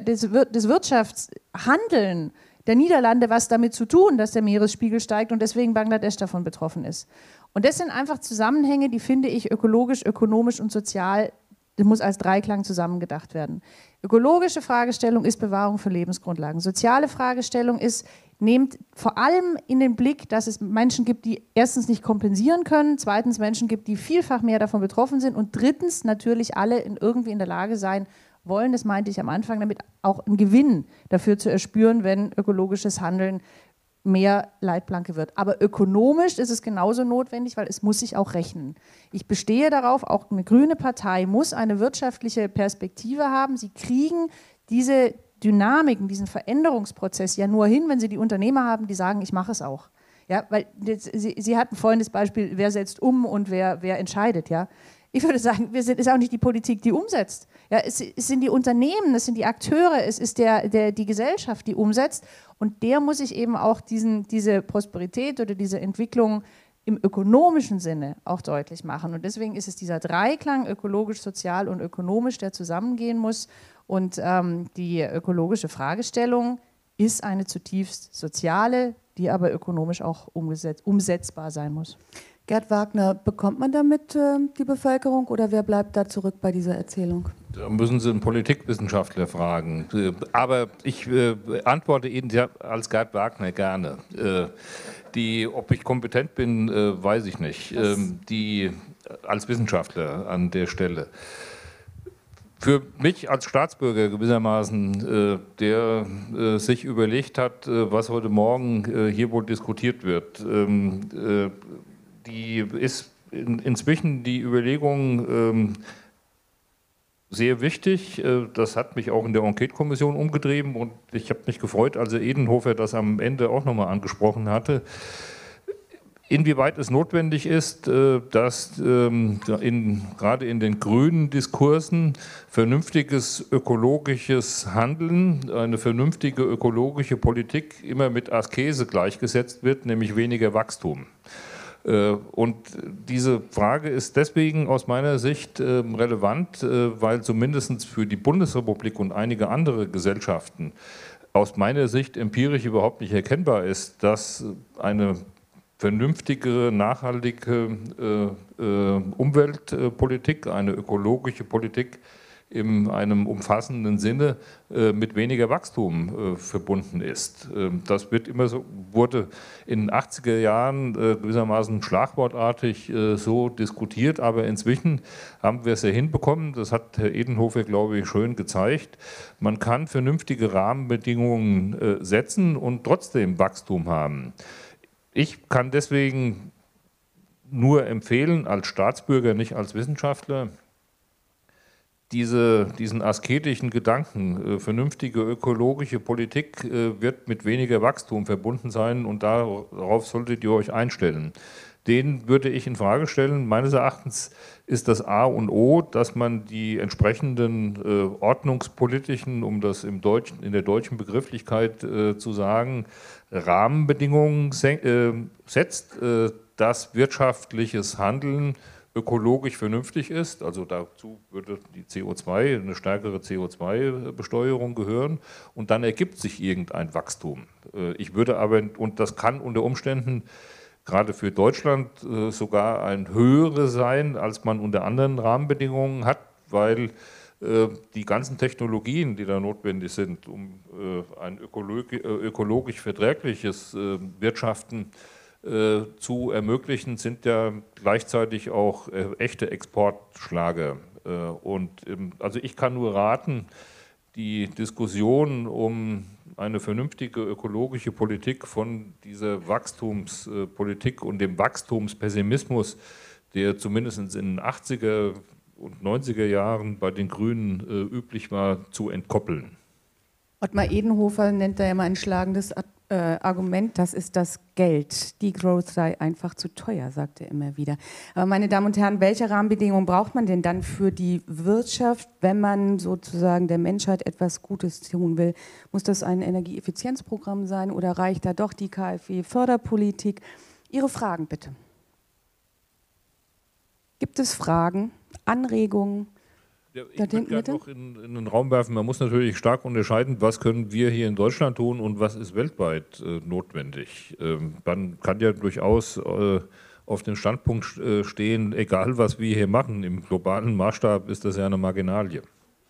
Wirtschaftshandeln der Niederlande was damit zu tun, dass der Meeresspiegel steigt und deswegen Bangladesch davon betroffen ist. Und das sind einfach Zusammenhänge, die finde ich ökologisch, ökonomisch und sozial, das muss als Dreiklang zusammengedacht werden. Ökologische Fragestellung ist Bewahrung von Lebensgrundlagen. Soziale Fragestellung ist, nehmt vor allem in den Blick, dass es Menschen gibt, die erstens nicht kompensieren können, zweitens Menschen gibt, die vielfach mehr davon betroffen sind und drittens natürlich alle irgendwie in der Lage sein wollen, das meinte ich am Anfang, damit auch einen Gewinn dafür zu erspüren, wenn ökologisches Handeln mehr Leitplanke wird. Aber ökonomisch ist es genauso notwendig, weil es muss sich auch rechnen. Ich bestehe darauf, auch eine grüne Partei muss eine wirtschaftliche Perspektive haben. Sie kriegen diese Dynamiken, diesen Veränderungsprozess ja nur hin, wenn Sie die Unternehmer haben, die sagen, ich mache es auch. Ja, weil Sie hatten vorhin das Beispiel, wer setzt um und wer entscheidet. Ja? Ich würde sagen, es ist auch nicht die Politik, die umsetzt. Ja, es sind die Unternehmen, es sind die Akteure, es ist die Gesellschaft, die umsetzt. Und der muss sich eben auch diese Prosperität oder diese Entwicklung im ökonomischen Sinne auch deutlich machen. Und deswegen ist es dieser Dreiklang, ökologisch, sozial und ökonomisch, der zusammengehen muss. Und die ökologische Fragestellung ist eine zutiefst soziale, die aber ökonomisch auch umsetzbar sein muss. Gerd Wagner, bekommt man damit die Bevölkerung oder wer bleibt da zurück bei dieser Erzählung? Da müssen Sie einen Politikwissenschaftler fragen. Aber ich antworte Ihnen als Gerd Wagner gerne. Ob ich kompetent bin, weiß ich nicht. Als Wissenschaftler an der Stelle. Für mich als Staatsbürger gewissermaßen, der sich überlegt hat, was heute Morgen hier wohl diskutiert wird, die ist inzwischen die Überlegung sehr wichtig. Das hat mich auch in der Enquete-Kommission umgetrieben und ich habe mich gefreut, als Edenhofer das am Ende auch nochmal angesprochen hatte. Inwieweit es notwendig ist, dass gerade in den grünen Diskursen vernünftiges ökologisches Handeln, eine vernünftige ökologische Politik immer mit Askese gleichgesetzt wird, nämlich weniger Wachstum. Und diese Frage ist deswegen aus meiner Sicht relevant, weil zumindest für die Bundesrepublik und einige andere Gesellschaften aus meiner Sicht empirisch überhaupt nicht erkennbar ist, dass eine vernünftige, nachhaltige Umweltpolitik, eine ökologische Politik in einem umfassenden Sinne mit weniger Wachstum verbunden ist. Das wurde in den 80er Jahren gewissermaßen schlagwortartig so diskutiert, aber inzwischen haben wir es ja hinbekommen, das hat Herr Edenhofer, glaube ich, schön gezeigt, man kann vernünftige Rahmenbedingungen setzen und trotzdem Wachstum haben. Ich kann deswegen nur empfehlen, als Staatsbürger, nicht als Wissenschaftler, diesen asketischen Gedanken, vernünftige ökologische Politik wird mit weniger Wachstum verbunden sein und darauf solltet ihr euch einstellen. Den würde ich in Frage stellen. Meines Erachtens ist das A und O, dass man die entsprechenden ordnungspolitischen, um das in der deutschen Begrifflichkeit zu sagen, Rahmenbedingungen setzt, dass wirtschaftliches Handeln ökologisch vernünftig ist, also dazu würde eine stärkere CO2-Besteuerung gehören und dann ergibt sich irgendein Wachstum. Ich würde aber, und das kann unter Umständen gerade für Deutschland sogar ein höheres sein, als man unter anderen Rahmenbedingungen hat, weil die ganzen Technologien, die da notwendig sind, um ein ökologisch verträgliches Wirtschaften zu ermöglichen, sind ja gleichzeitig auch echte Exportschlager. Also ich kann nur raten, die Diskussion um eine vernünftige ökologische Politik von dieser Wachstumspolitik und dem Wachstumspessimismus, der zumindest in den 80er und 90er Jahren bei den Grünen üblich war, zu entkoppeln. Ottmar Edenhofer nennt da ja mal ein schlagendes Argument, das ist das Geld. Degrowth sei einfach zu teuer, sagt er immer wieder. Aber meine Damen und Herren, welche Rahmenbedingungen braucht man denn dann für die Wirtschaft, wenn man sozusagen der Menschheit etwas Gutes tun will? Muss das ein Energieeffizienzprogramm sein oder reicht da doch die KfW-Förderpolitik? Ihre Fragen bitte. Gibt es Fragen, Anregungen? Ja, ich würde gerne noch in den Raum werfen, man muss natürlich stark unterscheiden, was können wir hier in Deutschland tun und was ist weltweit notwendig. Man kann ja durchaus auf den Standpunkt stehen, egal was wir hier machen, im globalen Maßstab ist das ja eine Marginalie.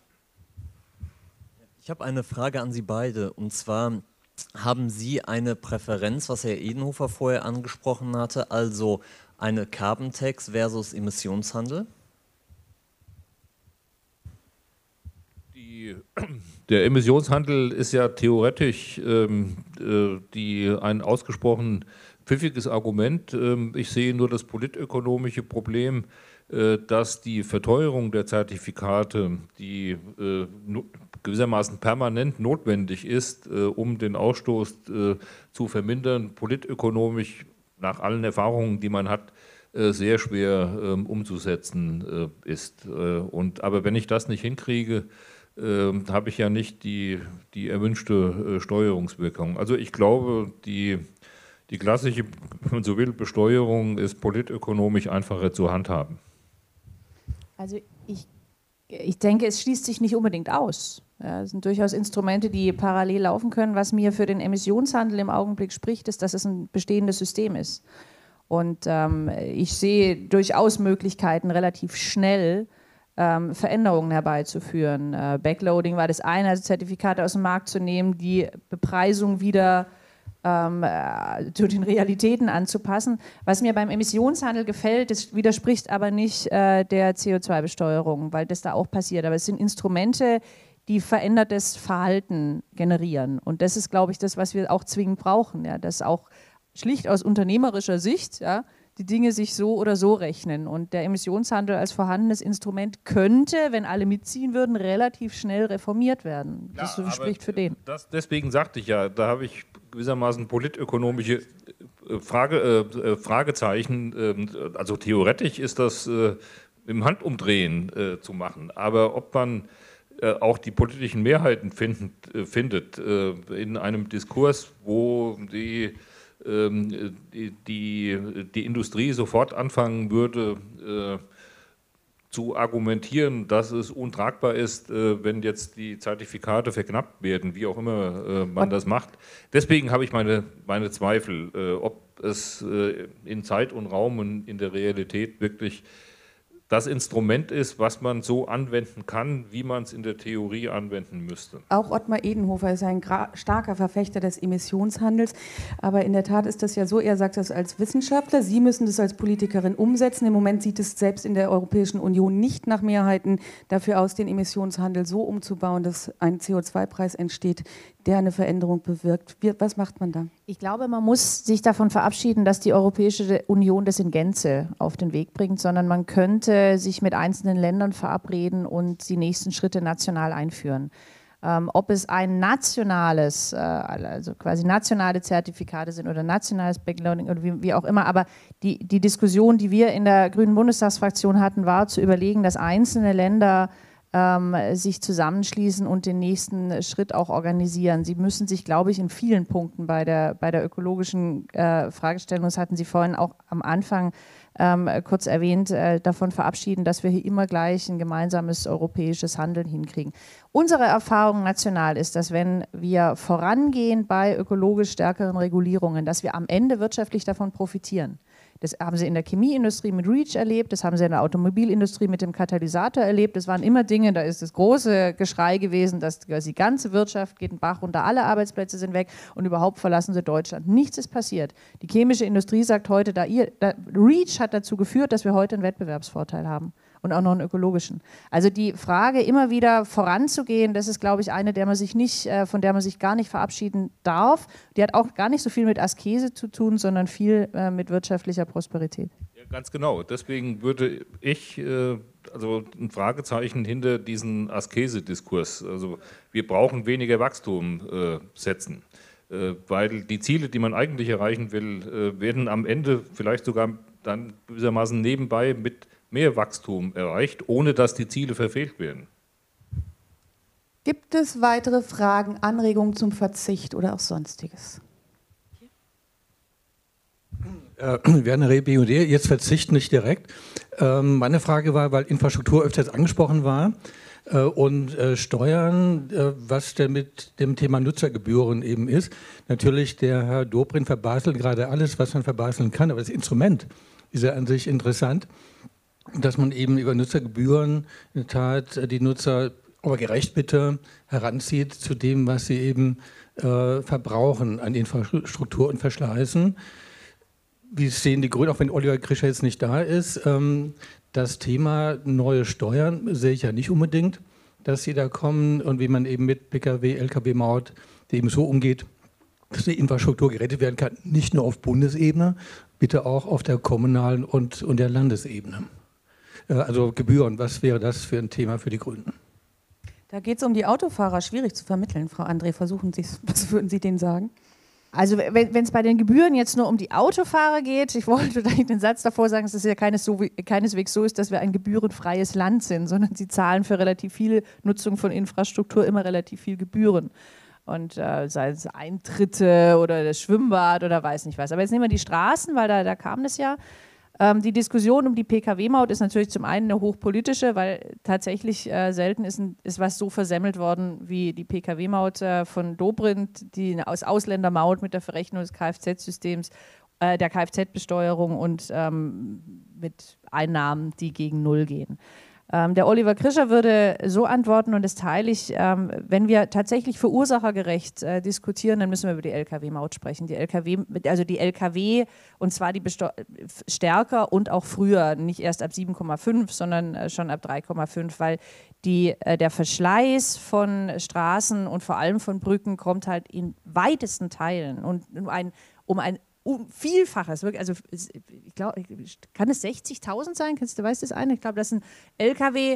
Ich habe eine Frage an Sie beide, und zwar haben Sie eine Präferenz, was Herr Edenhofer vorher angesprochen hatte, also eine Carbon Tax versus Emissionshandel? Der Emissionshandel ist ja theoretisch ein ausgesprochen pfiffiges Argument. Ich sehe nur das politökonomische Problem, dass die Verteuerung der Zertifikate, die gewissermaßen permanent notwendig ist, um den Ausstoß zu vermindern, politökonomisch nach allen Erfahrungen, die man hat, sehr schwer umzusetzen ist. Aber wenn ich das nicht hinkriege, habe ich ja nicht die erwünschte Steuerungswirkung. Also ich glaube, die klassische, wenn man so will, Besteuerung ist politökonomisch einfacher zu handhaben. Also ich denke, es schließt sich nicht unbedingt aus. Ja, es sind durchaus Instrumente, die parallel laufen können. Was mir für den Emissionshandel im Augenblick spricht, ist, dass es ein bestehendes System ist. Und ich sehe durchaus Möglichkeiten, relativ schnell Veränderungen herbeizuführen. Backloading war das eine, also Zertifikate aus dem Markt zu nehmen, die Bepreisung wieder zu den Realitäten anzupassen. Was mir beim Emissionshandel gefällt, das widerspricht aber nicht der CO2-Besteuerung, weil das da auch passiert. Aber es sind Instrumente, die verändertes Verhalten generieren. Und das ist, glaube ich, das, was wir auch zwingend brauchen. Ja? Dass auch schlicht aus unternehmerischer Sicht, ja, die Dinge sich so oder so rechnen. Und der Emissionshandel als vorhandenes Instrument könnte, wenn alle mitziehen würden, relativ schnell reformiert werden. Das spricht für den. Deswegen sagte ich ja, da habe ich gewissermaßen politökonomische Fragezeichen. Also theoretisch ist das im Handumdrehen zu machen. Aber ob man auch die politischen Mehrheiten findet in einem Diskurs, wo die Industrie sofort anfangen würde zu argumentieren, dass es untragbar ist, wenn jetzt die Zertifikate verknappt werden, wie auch immer man das macht. Deswegen habe ich meine Zweifel, ob es in Zeit und Raum und in der Realität wirklich das Instrument ist, was man so anwenden kann, wie man es in der Theorie anwenden müsste. Auch Ottmar Edenhofer ist ein starker Verfechter des Emissionshandels, aber in der Tat ist das ja so, er sagt das als Wissenschaftler, Sie müssen das als Politikerin umsetzen. Im Moment sieht es selbst in der Europäischen Union nicht nach Mehrheiten dafür aus, den Emissionshandel so umzubauen, dass ein CO2-Preis entsteht, der eine Veränderung bewirkt. Was macht man da? Ich glaube, man muss sich davon verabschieden, dass die Europäische Union das in Gänze auf den Weg bringt, sondern man könnte sich mit einzelnen Ländern verabreden und die nächsten Schritte national einführen. Ob es ein nationales, also quasi nationale Zertifikate sind oder nationales Backloading oder wie auch immer, aber die Diskussion, die wir in der Grünen Bundestagsfraktion hatten, war zu überlegen, dass einzelne Länder sich zusammenschließen und den nächsten Schritt auch organisieren. Sie müssen sich, glaube ich, in vielen Punkten bei der ökologischen Fragestellung, das hatten Sie vorhin auch am Anfang kurz erwähnt, davon verabschieden, dass wir hier immer gleich ein gemeinsames europäisches Handeln hinkriegen. Unsere Erfahrung national ist, dass wenn wir vorangehen bei ökologisch stärkeren Regulierungen, dass wir am Ende wirtschaftlich davon profitieren. Das haben Sie in der Chemieindustrie mit REACH erlebt, das haben Sie in der Automobilindustrie mit dem Katalysator erlebt. Das waren immer Dinge, da ist das große Geschrei gewesen, dass die ganze Wirtschaft geht den Bach runter, alle Arbeitsplätze sind weg und überhaupt verlassen Sie Deutschland. Nichts ist passiert. Die chemische Industrie sagt heute, REACH hat dazu geführt, dass wir heute einen Wettbewerbsvorteil haben. Und auch noch einen ökologischen. Also die Frage, immer wieder voranzugehen, das ist, glaube ich, eine, von der man sich gar nicht verabschieden darf. Die hat auch gar nicht so viel mit Askese zu tun, sondern viel mit wirtschaftlicher Prosperität. Ja, ganz genau. Deswegen würde ich also ein Fragezeichen hinter diesen Askese-Diskurs. Also wir brauchen weniger Wachstum setzen. Weil die Ziele, die man eigentlich erreichen will, werden am Ende vielleicht sogar dann gewissermaßen nebenbei mit mehr Wachstum erreicht, ohne dass die Ziele verfehlt werden. Gibt es weitere Fragen, Anregungen zum Verzicht oder auch Sonstiges? Werner Reh, BUD, jetzt Verzicht nicht direkt. Meine Frage war, weil Infrastruktur öfters angesprochen war und Steuern, was denn mit dem Thema Nutzergebühren eben ist. Natürlich, der Herr Dobrindt verbaselt gerade alles, was man verbasteln kann, aber das Instrument ist ja an sich interessant, dass man eben über Nutzergebühren in der Tat die Nutzer, aber gerecht bitte, heranzieht zu dem, was sie eben verbrauchen an Infrastruktur und Verschleißen. Wie sehen die Grünen, auch wenn Oliver Grischer jetzt nicht da ist, das Thema neue Steuern sehe ich ja nicht unbedingt, dass sie da kommen und wie man eben mit Pkw, Lkw-Maut eben so umgeht, dass die Infrastruktur gerettet werden kann, nicht nur auf Bundesebene, bitte auch auf der kommunalen und der Landesebene. Also Gebühren, was wäre das für ein Thema für die Grünen? Da geht es um die Autofahrer, schwierig zu vermitteln. Frau André, versuchen Sie es. Was würden Sie denen sagen? Also wenn es bei den Gebühren jetzt nur um die Autofahrer geht, ich wollte den Satz davor sagen, dass es ja keineswegs so ist, dass wir ein gebührenfreies Land sind, sondern sie zahlen für relativ viel Nutzung von Infrastruktur immer relativ viel Gebühren. Und sei es Eintritte oder das Schwimmbad oder weiß nicht was. Aber jetzt nehmen wir die Straßen, weil da kam das ja. Die Diskussion um die Pkw-Maut ist natürlich zum einen eine hochpolitische, weil tatsächlich selten ist was so versemmelt worden wie die Pkw-Maut von Dobrindt, die aus Ausländermaut mit der Verrechnung des Kfz-Systems, der Kfz-Besteuerung und mit Einnahmen, die gegen Null gehen. Der Oliver Grischer würde so antworten, und das teile ich, wenn wir tatsächlich verursachergerecht diskutieren, dann müssen wir über die Lkw-Maut sprechen. Die Lkw, und zwar die stärker und auch früher, nicht erst ab 7,5, sondern schon ab 3,5, weil der Verschleiß von Straßen und vor allem von Brücken kommt halt in weitesten Teilen und um ein Vielfaches, also ich glaube, kann es 60.000 sein? Weißt du das eine? Ich glaube, dass ein LKW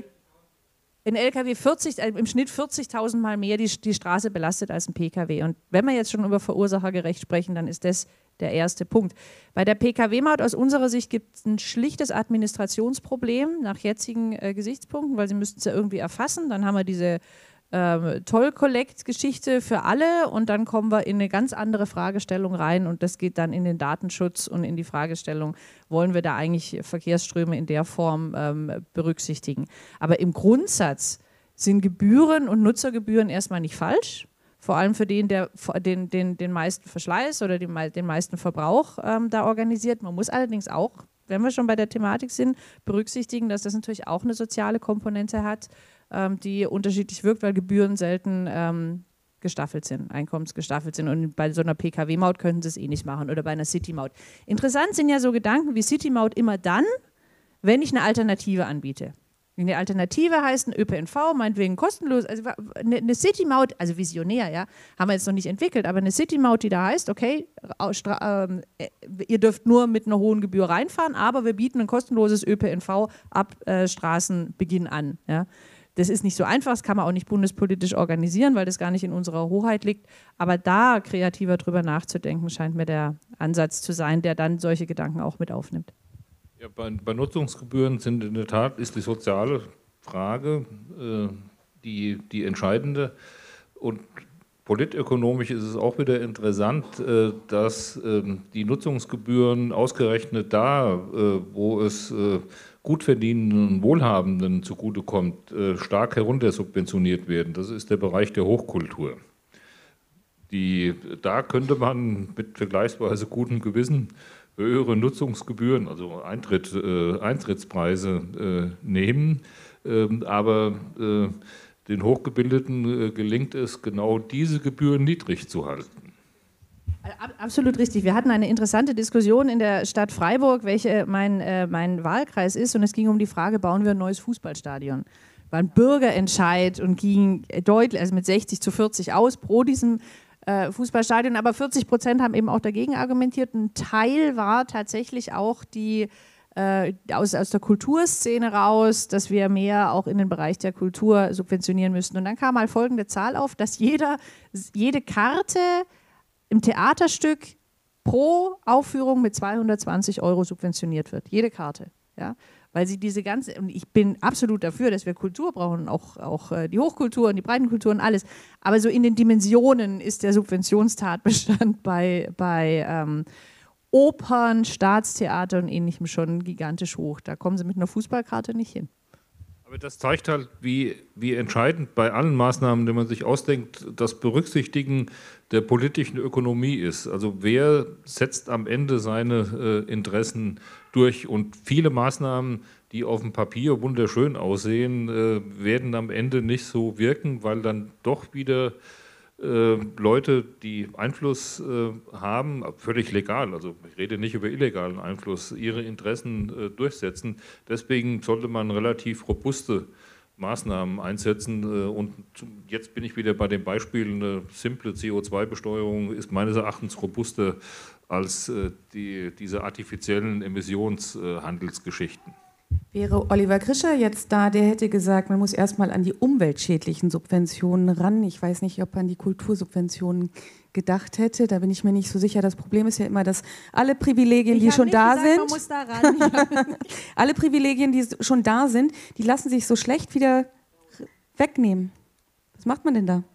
40, im Schnitt 40.000 Mal mehr die Straße belastet als ein Pkw. Und wenn wir jetzt schon über verursachergerecht sprechen, dann ist das der erste Punkt. Bei der Pkw-Maut aus unserer Sicht gibt es ein schlichtes Administrationsproblem nach jetzigen Gesichtspunkten, weil sie müssten es ja irgendwie erfassen. Dann haben wir diese Toll-Collect-Geschichte für alle und dann kommen wir in eine ganz andere Fragestellung rein und das geht dann in den Datenschutz und in die Fragestellung, wollen wir da eigentlich Verkehrsströme in der Form berücksichtigen. Aber im Grundsatz sind Gebühren und Nutzergebühren erstmal nicht falsch, vor allem für den meisten Verschleiß oder den meisten Verbrauch da organisiert. Man muss allerdings auch, wenn wir schon bei der Thematik sind, berücksichtigen, dass das natürlich auch eine soziale Komponente hat, die unterschiedlich wirkt, weil Gebühren selten gestaffelt sind, einkommensgestaffelt sind. Und bei so einer Pkw-Maut könnten sie es eh nicht machen oder bei einer City-Maut. Interessant sind ja so Gedanken wie City-Maut immer dann, wenn ich eine Alternative anbiete. Eine Alternative heißt ein ÖPNV, meinetwegen kostenlos. Also eine City-Maut, also visionär, ja, haben wir jetzt noch nicht entwickelt, aber eine City-Maut, die da heißt, okay, ihr dürft nur mit einer hohen Gebühr reinfahren, aber wir bieten ein kostenloses ÖPNV ab Straßenbeginn an. Ja. Das ist nicht so einfach, das kann man auch nicht bundespolitisch organisieren, weil das gar nicht in unserer Hoheit liegt. Aber da kreativer drüber nachzudenken, scheint mir der Ansatz zu sein, der dann solche Gedanken auch mit aufnimmt. Ja, bei Nutzungsgebühren sind in der Tat ist die soziale Frage die entscheidende. Und politökonomisch ist es auch wieder interessant, dass die Nutzungsgebühren ausgerechnet da, wo es gut verdienenden und Wohlhabenden zugutekommt, stark heruntersubventioniert werden. Das ist der Bereich der Hochkultur. Da könnte man mit vergleichsweise gutem Gewissen höhere Nutzungsgebühren, also Eintrittspreise nehmen, aber den Hochgebildeten gelingt es, genau diese Gebühren niedrig zu halten. Absolut richtig. Wir hatten eine interessante Diskussion in der Stadt Freiburg, welche mein Wahlkreis ist, und es ging um die Frage, bauen wir ein neues Fußballstadion? War ein Bürgerentscheid und ging deutlich, also mit 60-40 aus pro diesem Fußballstadion, aber 40% haben eben auch dagegen argumentiert. Ein Teil war tatsächlich auch aus der Kulturszene raus, dass wir mehr auch in den Bereich der Kultur subventionieren müssten. Und dann kam mal folgende Zahl auf, dass jede Karte im Theaterstück pro Aufführung mit 220 € subventioniert wird. Jede Karte. Ja? Weil sie diese ganze, und ich bin absolut dafür, dass wir Kultur brauchen, auch die Hochkultur und die Breitenkultur und alles, aber so in den Dimensionen ist der Subventionstatbestand bei Opern, Staatstheater und Ähnlichem schon gigantisch hoch. Da kommen sie mit einer Fußballkarte nicht hin. Aber das zeigt halt, wie entscheidend bei allen Maßnahmen, die man sich ausdenkt, das Berücksichtigen der politischen Ökonomie ist. Also wer setzt am Ende seine Interessen durch? Und viele Maßnahmen, die auf dem Papier wunderschön aussehen, werden am Ende nicht so wirken, weil dann doch wieder Leute, die Einfluss haben, völlig legal, also ich rede nicht über illegalen Einfluss, ihre Interessen durchsetzen. Deswegen sollte man relativ robuste Maßnahmen einsetzen. Und jetzt bin ich wieder bei dem Beispiel, eine simple CO2-Besteuerung ist meines Erachtens robuster als diese artifiziellen Emissionshandelsgeschichten. Wäre Oliver Grischer jetzt da, der hätte gesagt, man muss erstmal an die umweltschädlichen Subventionen ran. Ich weiß nicht, ob er an die Kultursubventionen gedacht hätte. Da bin ich mir nicht so sicher. Das Problem ist ja immer, dass alle Privilegien, die schon da sind, man muss da ran. alle Privilegien, die schon da sind, die lassen sich so schlecht wieder wegnehmen. Was macht man denn da?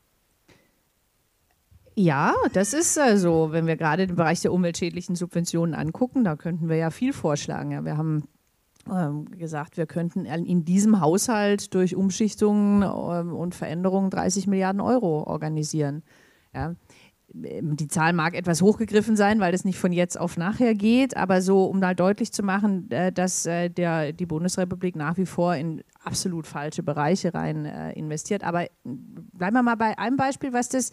Ja, das ist so. Wenn wir gerade den Bereich der umweltschädlichen Subventionen angucken, da könnten wir ja viel vorschlagen. Ja, wir haben gesagt, wir könnten in diesem Haushalt durch Umschichtungen und Veränderungen 30 Milliarden € organisieren. Ja. Die Zahl mag etwas hochgegriffen sein, weil das nicht von jetzt auf nachher geht, aber so, um da deutlich zu machen, dass die Bundesrepublik nach wie vor in absolut falsche Bereiche rein investiert. Aber bleiben wir mal bei einem Beispiel, was das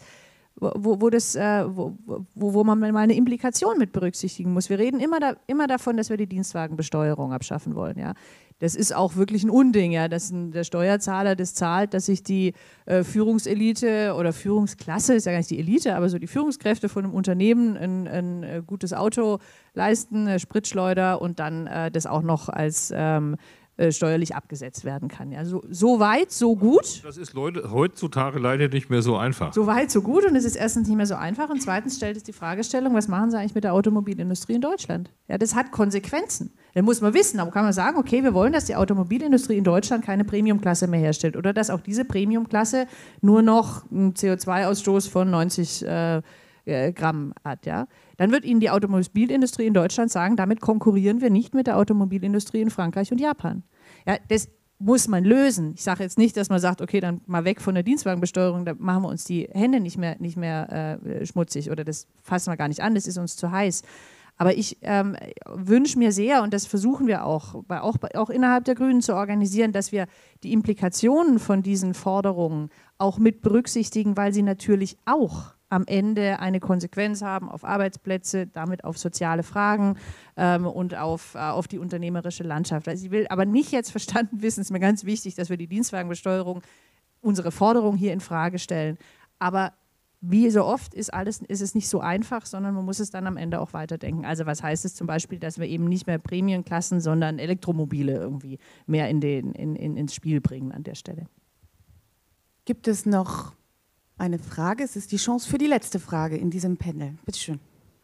wo man mal eine Implikation mit berücksichtigen muss. Wir reden immer davon, dass wir die Dienstwagenbesteuerung abschaffen wollen. Ja. Das ist auch wirklich ein Unding, ja, dass der Steuerzahler das zahlt, dass sich die Führungselite oder Führungsklasse, ist ja gar nicht die Elite, aber so die Führungskräfte von einem Unternehmen ein gutes Auto leisten, Spritschleuder und dann das auch noch als steuerlich abgesetzt werden kann. Ja, so weit, so gut. Das ist heutzutage leider nicht mehr so einfach. So weit, so gut, und es ist erstens nicht mehr so einfach und zweitens stellt es die Fragestellung, was machen sie eigentlich mit der Automobilindustrie in Deutschland? Ja, das hat Konsequenzen. Da muss man wissen, aber kann man sagen, okay, wir wollen, dass die Automobilindustrie in Deutschland keine Premiumklasse mehr herstellt oder dass auch diese Premiumklasse nur noch einen CO2-Ausstoß von 90 Gramm hat. Ja? Dann wird Ihnen die Automobilindustrie in Deutschland sagen, damit konkurrieren wir nicht mit der Automobilindustrie in Frankreich und Japan. Ja, das muss man lösen. Ich sage jetzt nicht, dass man sagt, okay, dann mal weg von der Dienstwagenbesteuerung, da machen wir uns die Hände nicht mehr schmutzig oder das fassen wir gar nicht an, das ist uns zu heiß. Aber ich wünsche mir sehr, und das versuchen wir auch innerhalb der Grünen zu organisieren, dass wir die Implikationen von diesen Forderungen auch mit berücksichtigen, weil sie natürlich auch am Ende eine Konsequenz haben auf Arbeitsplätze, damit auf soziale Fragen und auf die unternehmerische Landschaft. Also ich will aber nicht jetzt verstanden wissen, es ist mir ganz wichtig, dass wir die Dienstwagenbesteuerung, unsere Forderung hier in Frage stellen. Aber wie so oft ist es nicht so einfach, sondern man muss es dann am Ende auch weiterdenken. Also was heißt es zum Beispiel, dass wir eben nicht mehr Prämienklassen, sondern Elektromobile irgendwie mehr ins Spiel bringen an der Stelle. Gibt es noch eine Frage? Es ist die Chance für die letzte Frage in diesem Panel. Bitte schön.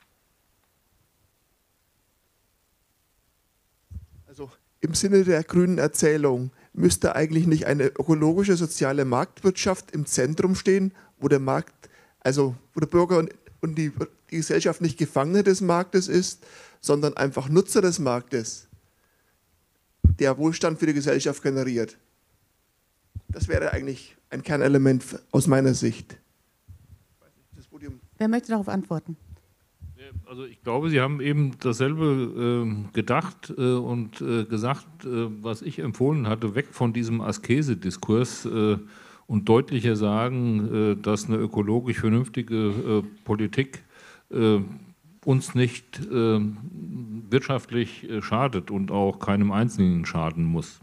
Also im Sinne der grünen Erzählung müsste eigentlich nicht eine ökologische, soziale Marktwirtschaft im Zentrum stehen, wo der Markt, also wo der Bürger und die Gesellschaft nicht Gefangene des Marktes ist, sondern einfach Nutzer des Marktes, der Wohlstand für die Gesellschaft generiert. Das wäre eigentlich ein Kernelement aus meiner Sicht. Das, wo Wer möchte darauf antworten? Also ich glaube, Sie haben eben dasselbe gedacht und gesagt, was ich empfohlen hatte, weg von diesem Askese-Diskurs und deutlicher sagen, dass eine ökologisch vernünftige Politik uns nicht wirtschaftlich schadet und auch keinem Einzelnen schaden muss.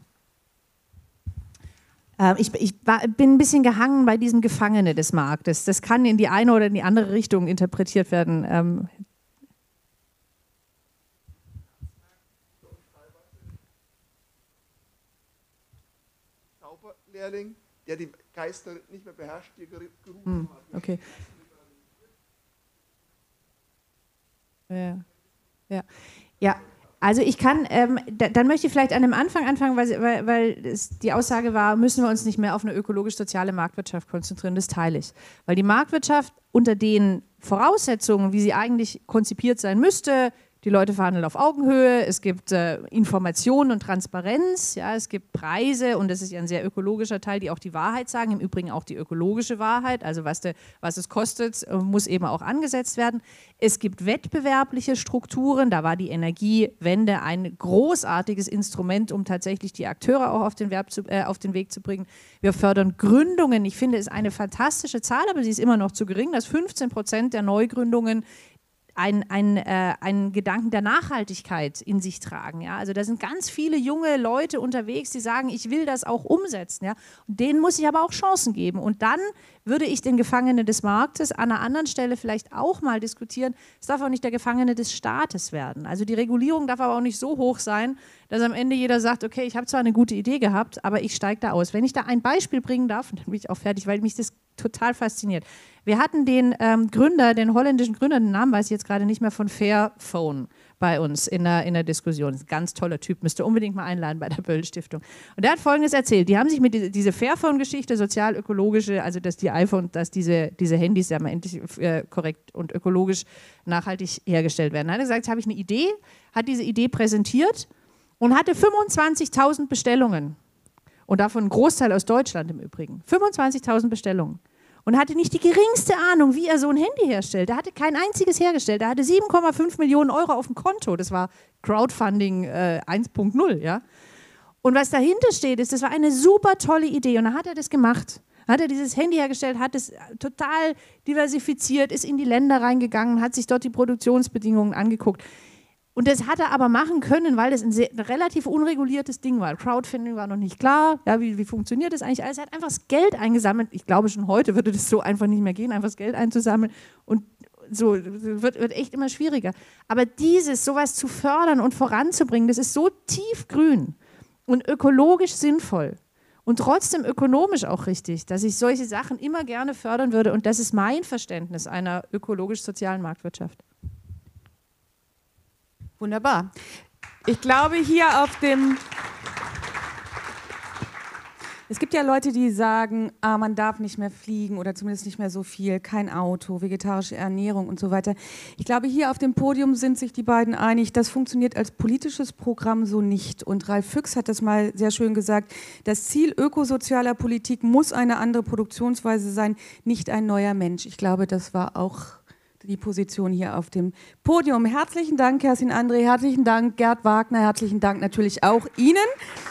Ich bin ein bisschen gehangen bei diesem Gefangene des Marktes. Das kann in die eine oder in die andere Richtung interpretiert werden. Lehrling, der die Geister nicht mehr beherrscht, die gerufen hat. Okay. Ja. Also ich kann, dann möchte ich vielleicht an dem Anfang anfangen, weil die Aussage war, müssen wir uns nicht mehr auf eine ökologisch-soziale Marktwirtschaft konzentrieren, das teile ich. Weil die Marktwirtschaft unter den Voraussetzungen, wie sie eigentlich konzipiert sein müsste, die Leute verhandeln auf Augenhöhe, es gibt Informationen und Transparenz, ja, es gibt Preise und das ist ja ein sehr ökologischer Teil, die auch die Wahrheit sagen, im Übrigen auch die ökologische Wahrheit, also was es kostet, muss eben auch angesetzt werden. Es gibt wettbewerbliche Strukturen, da war die Energiewende ein großartiges Instrument, um tatsächlich die Akteure auch auf den Weg zu bringen. Wir fördern Gründungen, ich finde, es ist eine fantastische Zahl, aber sie ist immer noch zu gering, dass 15% der Neugründungen einen Gedanken der Nachhaltigkeit in sich tragen. Ja? Also da sind ganz viele junge Leute unterwegs, die sagen, ich will das auch umsetzen. Ja? Und denen muss ich aber auch Chancen geben. Und dann würde ich den Gefangenen des Marktes an einer anderen Stelle vielleicht auch mal diskutieren. Es darf auch nicht der Gefangene des Staates werden. Also die Regulierung darf aber auch nicht so hoch sein, dass am Ende jeder sagt, okay, ich habe zwar eine gute Idee gehabt, aber ich steige da aus. Wenn ich da ein Beispiel bringen darf, und dann bin ich auch fertig, weil mich das total fasziniert. Wir hatten den Gründer, den holländischen Gründer, den Namen weiß ich jetzt gerade nicht mehr, von Fairphone bei uns in der Diskussion. Ein ganz toller Typ, müsst ihr unbedingt mal einladen bei der Böll-Stiftung. Und der hat Folgendes erzählt, die haben sich mit dieser Fairphone-Geschichte, sozial-ökologische, also dass die iPhone, dass diese Handys ja mal endlich korrekt und ökologisch nachhaltig hergestellt werden. Da hat er gesagt, jetzt habe ich eine Idee, hat diese Idee präsentiert und hatte 25.000 Bestellungen. Und davon ein Großteil aus Deutschland im Übrigen. 25.000 Bestellungen. Und hatte nicht die geringste Ahnung, wie er so ein Handy herstellt. Er hatte kein einziges hergestellt. Er hatte 7,5 Millionen Euro auf dem Konto. Das war Crowdfunding 1.0. Ja? Und was dahinter steht, ist, das war eine super tolle Idee. Und dann hat er das gemacht. Hat er dieses Handy hergestellt, hat es total diversifiziert, ist in die Länder reingegangen, hat sich dort die Produktionsbedingungen angeguckt. Und das hat er aber machen können, weil das ein relativ unreguliertes Ding war. Crowdfunding war noch nicht klar. Ja, wie funktioniert das eigentlich alles? Er hat einfach das Geld eingesammelt. Ich glaube, schon heute würde das so einfach nicht mehr gehen, einfach das Geld einzusammeln. Und so wird echt immer schwieriger. Aber sowas zu fördern und voranzubringen, das ist so tiefgrün und ökologisch sinnvoll und trotzdem ökonomisch auch richtig, dass ich solche Sachen immer gerne fördern würde. Und das ist mein Verständnis einer ökologisch-sozialen Marktwirtschaft. Wunderbar. Ich glaube, hier auf dem... Es gibt ja Leute, die sagen, man darf nicht mehr fliegen oder zumindest nicht mehr so viel, kein Auto, vegetarische Ernährung und so weiter. Ich glaube, hier auf dem Podium sind sich die beiden einig, das funktioniert als politisches Programm so nicht. Und Ralf Füchs hat das mal sehr schön gesagt, das Ziel ökosozialer Politik muss eine andere Produktionsweise sein, nicht ein neuer Mensch. Ich glaube, das war auch die Position hier auf dem Podium. Herzlichen Dank, Kerstin André, herzlichen Dank, Gerd Wagner, herzlichen Dank natürlich auch Ihnen.